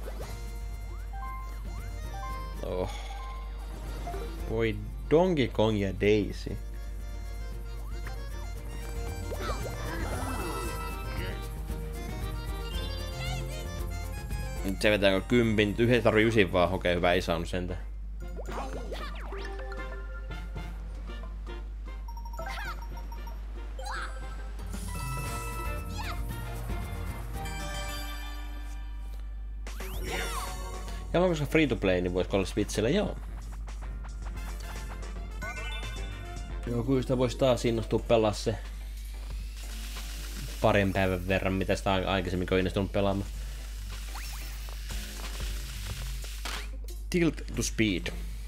Oh. Voi Donkey Kong ja Daisy. Nyt se vetääkö kympin, yhden tarvii ysin vaan, okei hyvä, ei saanut sentään. Ja koska free to play, niin voisiko olla Switchillä? Joo. Joo, kyllä sitä voisi taas innostua pelaa se parin päivän verran, mitä sitä aikaisemmin on innostunut pelaamaan. Tilt to Speed.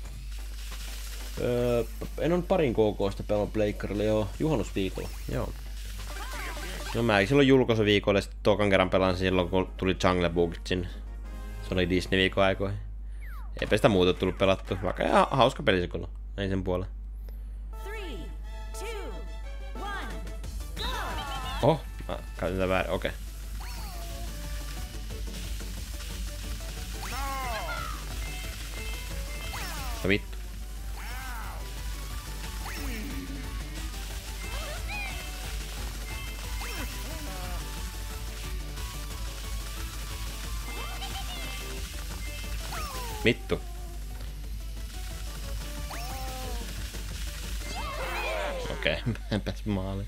Öö, en ole parin K K:sta pelannut pleikkarilla jo juhannusviikolla. Joo. No mä silloin julkaisuviikolla ja sitten tokan kerran pelaan silloin kun tuli Jungle Book sinne. Se oli Disney-viikon aikoihin. Eipä sitä muuta tullut pelattu, vaikka ihan hauska peli se kun on. Ei sen puolella. Oh, mä käytin tätä väärin, okei. Okay. No vittu. Vittu. Okei, okay, mä en pääs maaliin.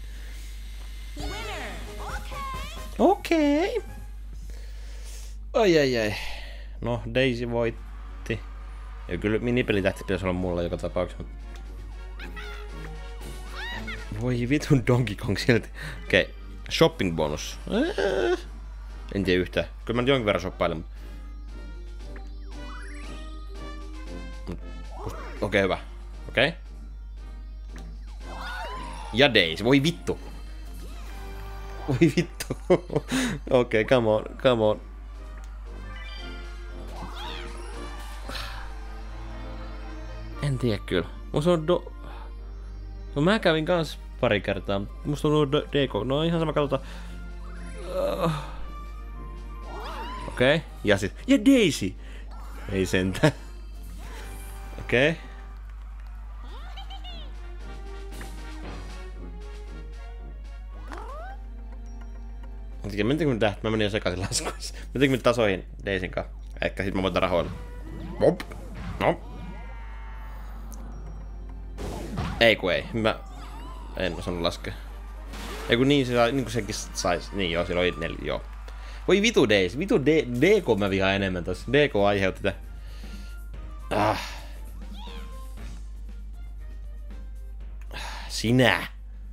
Okei. Okay. Ai ai ai. No, Daisy voitti. Ja kyllä minipelitähti pitäisi olla mulla joka tapauksessa. Voi vitun Donkey Kong silti. Okei, okay. Shopping bonus. Äh. En tiedä yhtään. Kyllä mä nyt jonkin verran shoppailen, mutta okay, hyvä. Okei. Okay. Ja Daisy. Voi vittu. Voi vittu. Okei, okay, come on, come on. En tiedä kyllä. Musta on do... No mä kävin kans pari kertaa. Musta on do... D K. No ihan sama, katsotaan. Uh... Okei. Okay. Ja sit... Ja Daisy! Ei sentään. Okei. Okay. Mentikö me täht? Mä menin jo sekaisin laskuissa. Mentikö me tasoihin Daisyn kanssa? Ehkä sit mä voin rahoilla. Nop. Nop. Ei ku ei. Mä en osannut laskea. Ei kun niin, se, niin kun sekin sais. Niin joo, siellä oli neljä. Joo. Voi vitu Daisy. Vitu D, DK mä vihaan enemmän tossa. D K aiheutti tää. Ah. Sinä.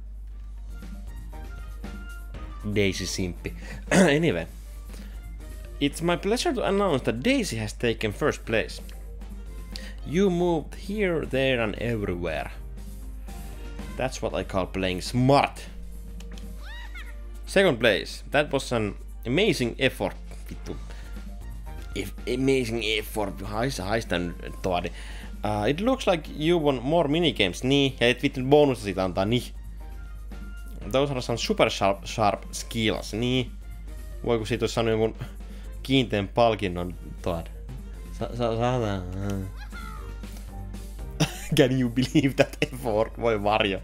Daisy simppi. Anyway. It's my pleasure to announce that Daisy has taken first place. You moved here, there and everywhere. That's what I call playing smart. Second place. That was an amazing effort. Vittu. Amazing effort. Haista, haista nyt toadi. Uh, it looks like you won more minigames. Niin. Ja et vittu bonusta siitä antaa. Niin. Those are some super sharp, sharp skills. Niin. Voiko siitä olisi saanut jonkun kiinteän palkinnon toad? Sa sa saadaan. Can you believe that effort? Voi varjo.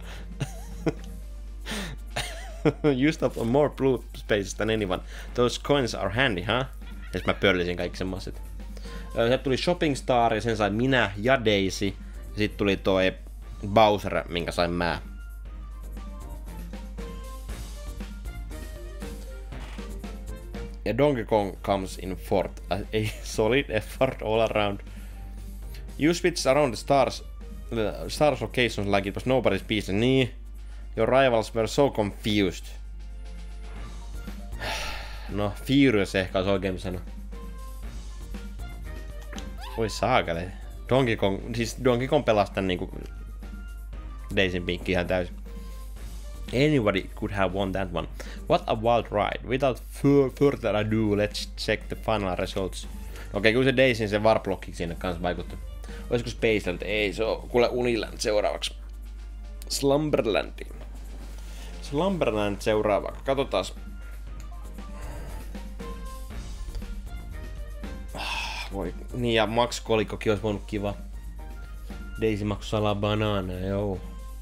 You stopped on more blue spaces than anyone. Those coins are handy, huh? Ja mä pörlisin kaikki semmoset. Sieltä tuli Shopping Star ja sen sain minä ja Daisy. Ja sit tuli toi Bowser, minkä sain mä. Ja Donkey Kong comes in fourth. A solid effort all around. You switched around the stars, the stars locations like it was nobody's business. Niin. Your rivals were so confused. No, furious ehkä olisi oikein sanoa. Oi saakele. Donkey Kong, siis Donkey Kong pelasi tän niinku Daisyn pinkki ihan täysin. Anybody could have won that one. What a wild ride. Without further ado, let's check the final results. Okei, okay, kyllä se Daisyn se warblocki sinne kanssa vaikutti. Olisiko Spaceland? Ei, se on kuule Uniland seuraavaksi. Slumberland. Slumberland seuraavaksi. Katsotaas. Voi. Niin ja Max Kolikkokin olisi voinut kiva. Daisy maksoi salaa banaana, joo.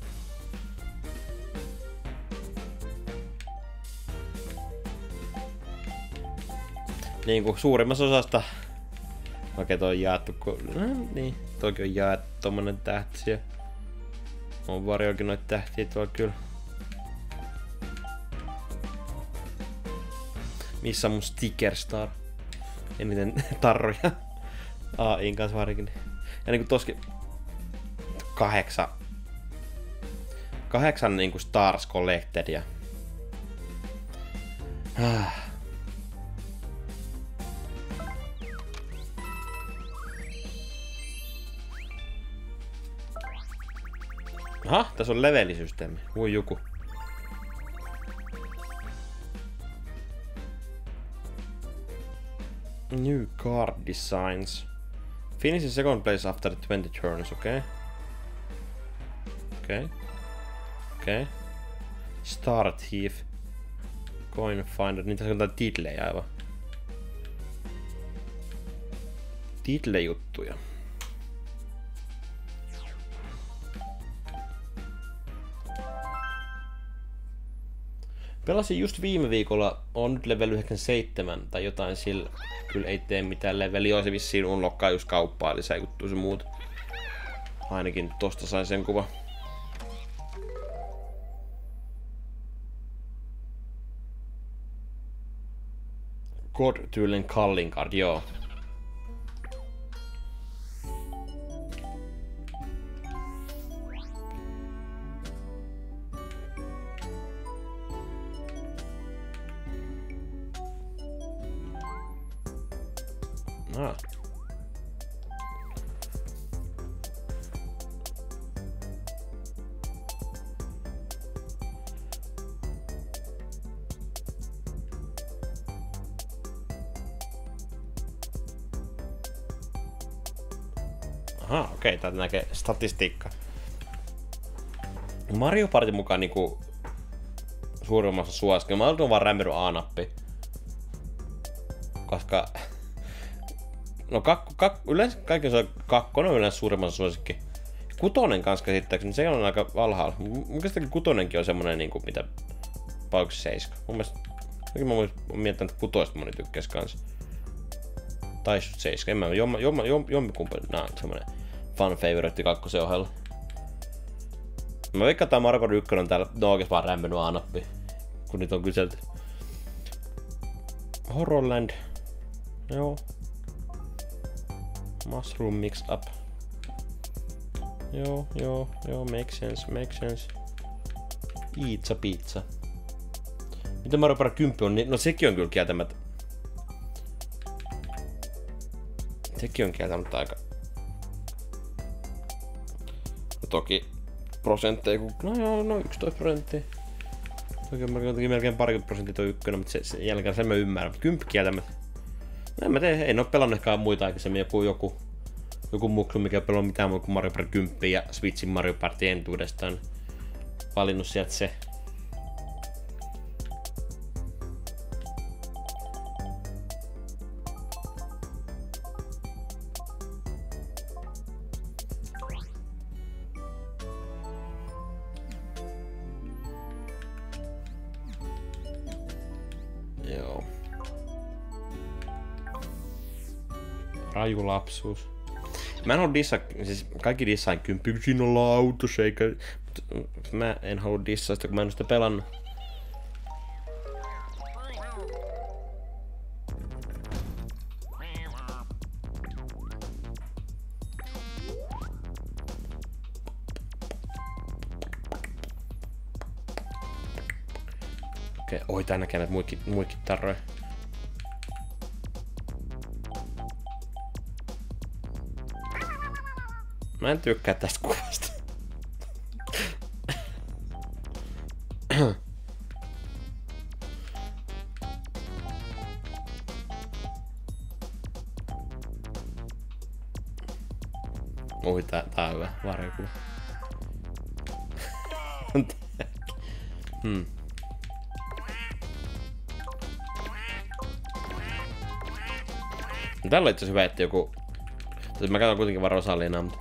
Niinku suurimmassa osasta. Okei, toi on jaettu. No, niin, toki on jaettu tommonen tähti. On varjoikin noita tähtiä tuolla kyllä. Missä on mun Sticker Star? Eniten tarroja. A I:n kanssa varsinkin. Ja niinku toskin kahdeksan. Kahdeksan niinku Stars Collected. Ah. Aha, tässä on levelisysteemi. Voi joku. New card designs. Finish in second place after twenty turns, okei. Okay. Okei. Okay. Okei. Okay. Star Thief. Coin Finder. Niitä on jotain titlejä aivan. Title-juttuja. Pelasin just viime viikolla, on nyt level yhdeksänkymmentäseitsemän tai jotain sillä. Kyllä ei tee mitään leveli, olisi vissiin unlockkaa just kauppaa lisää juttuja se muuta. Ainakin tosta sain sen kuva. God-tyylinen calling card, joo. Ah. Aha, okei, okay, täältä näkee statistiikka. Mario Partin mukaan niinku suurimmassa suosikki. Mä oon vaan rämmennyt A-nappi. Koska... No kakko, kakko, yleensä kaiken se on kakkonen on yleensä suurimmassa suosikki. Kutonen kanssa käsittääkseni, se on aika alhaalla. Mun mielestä kutonenkin on semmonen niinku mitä... Pauks seiska. Mun mielestä... Mä oon miettinyt, että kutoista moni tykkäis kanssa. Tai just seiska. En mä jomma, jomma, jomma, jommikumpa nää on semmonen fan favorite kakkosen ohella. Mä veikkaan, että Mario Kart yksi on täällä no oikeesti vaan rämmennyt A-nappi. Kun niitä on kyselty. Horrorland. Joo. Mushroom Mix Up. Joo, joo, joo, make sense, make sense. Pizza, pizza. Mitä Mario Kart kymmenen on? No sekin on kyllä kieltämättä. Sekin on kieltämättä aika... No toki prosentteja, kun... No joo, no yksitoista prosenttia. Toki on melkein, melkein parikymmentä prosenttia tuo ykkönen, mutta se, sen jälkeen sen mä ymmärrän. Mutta kymppi kieltämättä. En mä tee, en oo pelannut ehkä muita aikaisemmin. Joku, joku, joku muksu, mikä pelaa mitään muuta kuin Mario Kart kymmenen ja Switchin Mario Party entuudestaan. Valinnut sieltä se. Joo. Raju lapsuus. Mä en halua dissaa, siis kaikki dissain kymppi, siinä on lautus, eikä... Mä en halua dissaa sitä, kun mä en oo sitä pelannut. Okei, oi tää näkee näitä muikki, muikkitarroja. Mä en tykkää tästä kuvasta. Oi tää, tää on hyvä varjokuva. hmm. Tällä on itse asiassa hyvä, että joku... Mä katson kuitenkin vaan Rosalinaa, mutta...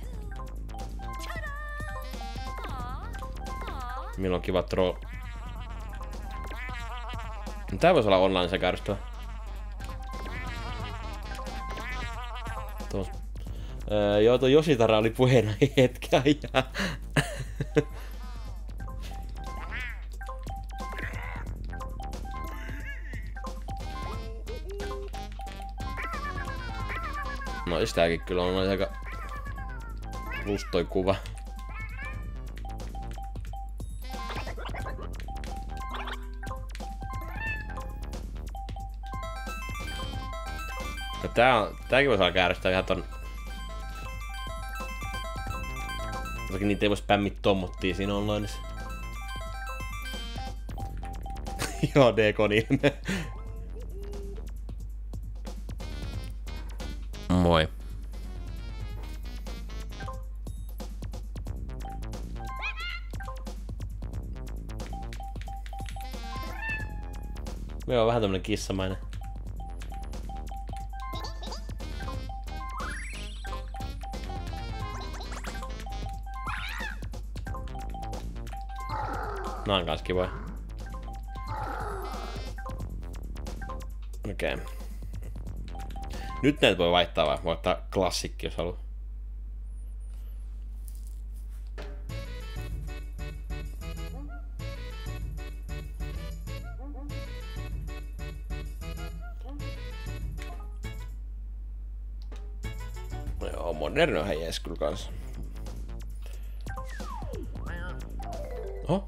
Milloin on kiva troll... Tää voisi olla online sekärrystävä. Tuossa. Öö, joo, tuo Yoshitara oli puheena hetken ja... No tääkin kyllä on aika lustoi kuva. No tää on, tääkin voisi olla kääristää ihan ton... Toki niitä ei voi spämmit tommottia siinä onlineissa. Joo, D K:n ilme. Moi. Me on vähän tämmönen kissamainen. Nää on kans kivoja. Okei. Okay. Nyt näitä voi vaihtaa vaan. Voi ottaa klassikki, jos haluaa. Joo, moderni on ihan jees kyllä kans. Oho.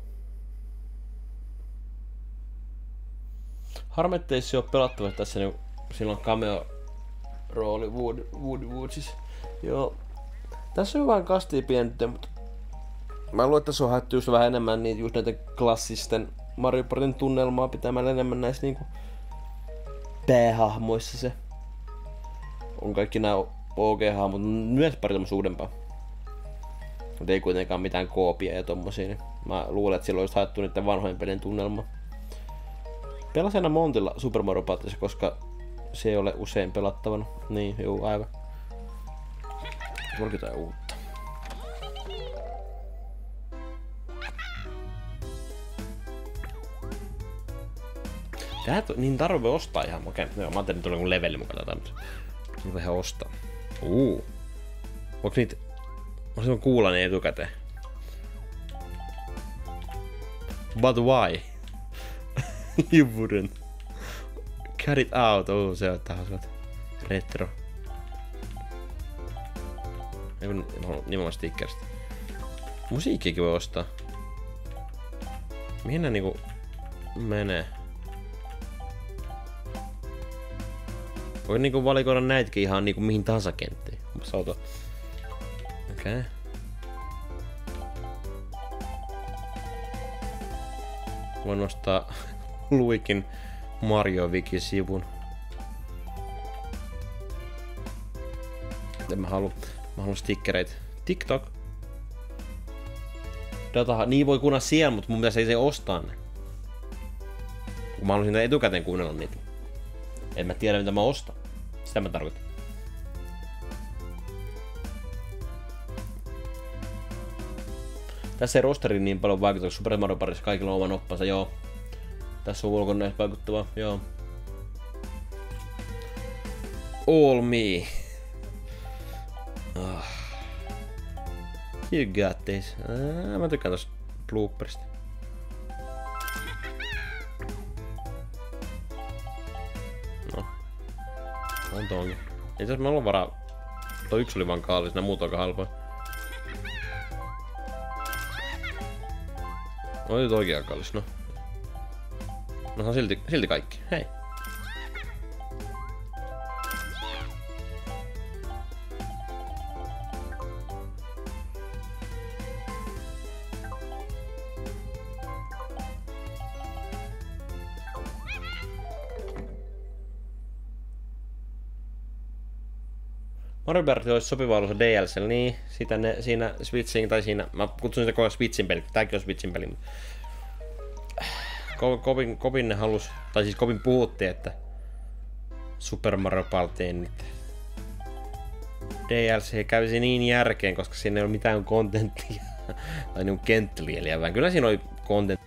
Harmi, ettei se oo pelattava tässä niin silloin cameo rooli Wood, Woody Woodsissa. Joo. Tässä on vähän kastia pientä, mutta mä luulen, että tässä on haettu just vähän enemmän niin just näitä klassisten Mario Partin tunnelmaa pitämällä enemmän näissä niinku päähahmoissa se. On kaikki nää O G-hahmot, myös pari tämmöistä uudempaa. Mutta ei kuitenkaan mitään koopia ja tommosia, niin mä luulen, että silloin olisi haettu niiden vanhojen pelien tunnelma. Pelasin aina Montilla Super Mario Partyssa, koska se ei ole usein pelattavana. Niin, juu, aivan. Tuollakin jotain uutta. Tää niin tarve ostaa ihan okei. Okay. Joo, mä ajattelin, että tuli joku leveli mukaan tätä, mutta niin voi ihan ostaa. Uu. Onks niitä... Mä silloin kuulla ne etukäteen. But why? You wouldn't. Cut it out. Oh, se on taas retro. Eiku nimenomaan stickerista. Musiikkiakin voi ostaa. Mihin nää niinku menee? Voi niinku valikoida näitäkin ihan niinku mihin tahansa kenttiin. Okei. Okay. Voin nostaa Luikin Mario Wiki-sivun. En mä halua. Mä haluan stickereitä. TikTok. Datahan, niin voi kuunnella siellä, mutta mun pitäisi ei se ostaa ne. Kun mä haluaisin etukäteen kuunnella niitä. En mä tiedä mitä mä ostan. Sitä mä tarkoitan. Tässä ei rosteri niin paljon vaikuta, koska Super Mario Partyssa kaikilla on oma noppansa, joo. Tässä on ulkonäössä vaikuttavaa, joo. All me. Oh. You got this. Ah, mä tykkään tosta blooperista. No. On toonkin. Itse asiassa meillä on varaa. Toi yksi oli vaan kallis, nää muut on aika halpoja. No nyt oikein kallis, no. No silti, silti kaikki. Hei. Mario Party olisi sopiva ollut D L C, niin sitä ne, siinä Switchin tai siinä, mä kutsun sitä koko Switchin peli, tääkin on Switchin peli. Ko, kovin, kovin ne halus, tai siis kovin puhuttiin, että Super Mario Partyin nyt D L C kävisi niin järkeen, koska siinä ei ole mitään kontenttia tai niinku kenttälieliä, vaan kyllä siinä oli kontentti.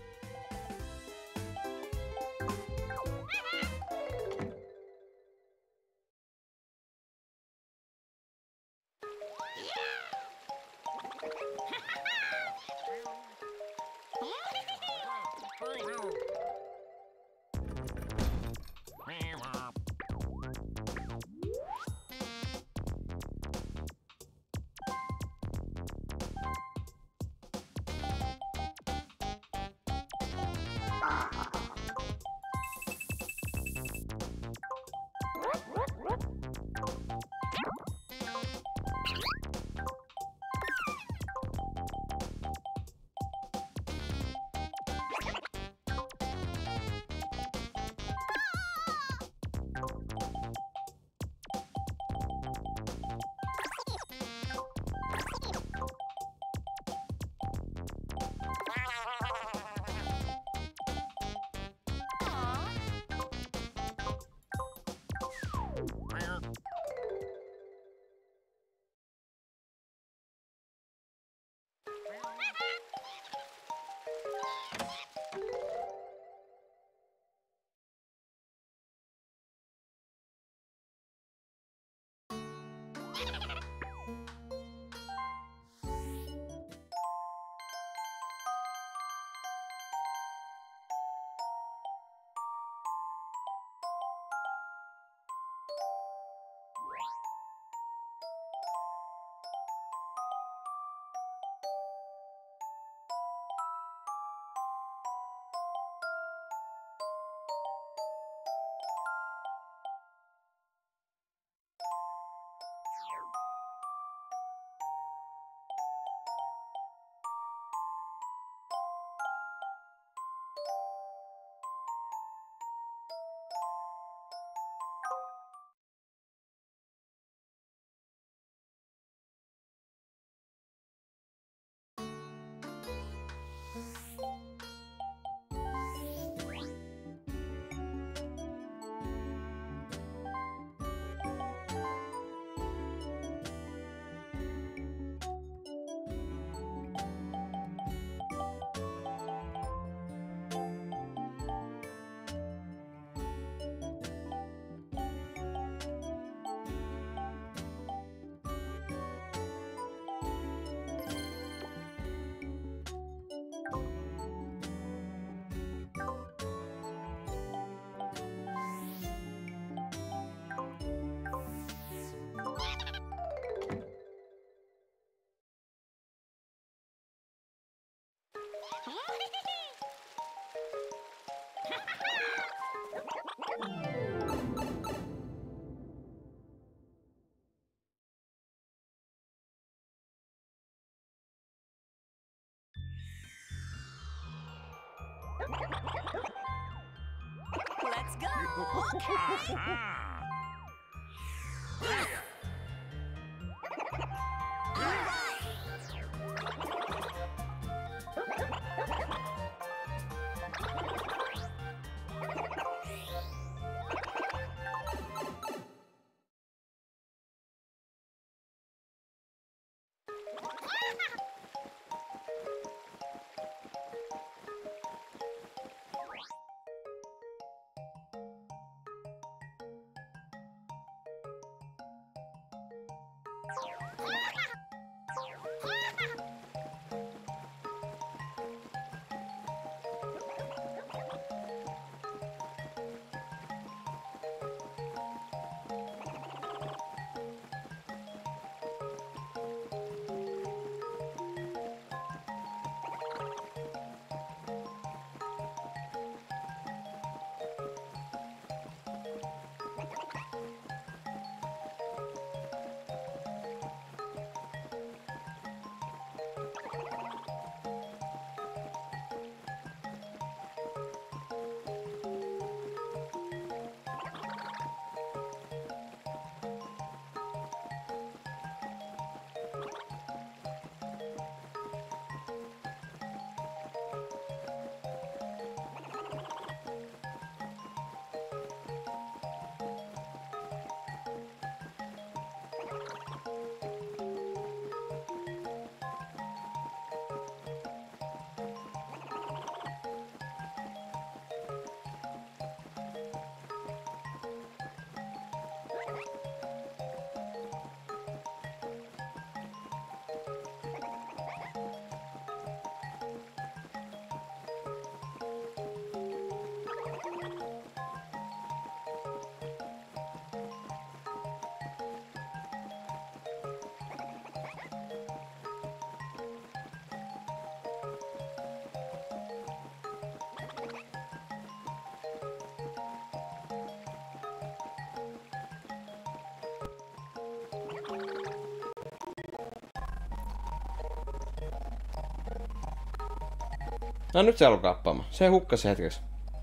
No nyt se alkaa kappaamaan. Se hukkasi hetkeksi.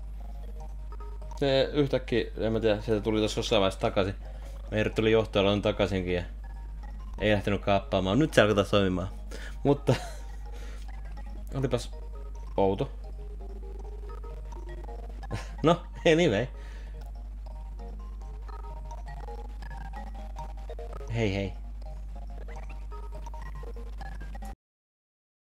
Se yhtäkkiä, en mä tiedä, sieltä tuli tossa jossain vaiheessa takaisin. Meiri tuli johtoalueen takaisinkin ja ei lähtenyt kaappaamaan. Nyt se alkaa taas toimimaan. Mutta olipas outo. No, anyway. Hei hei.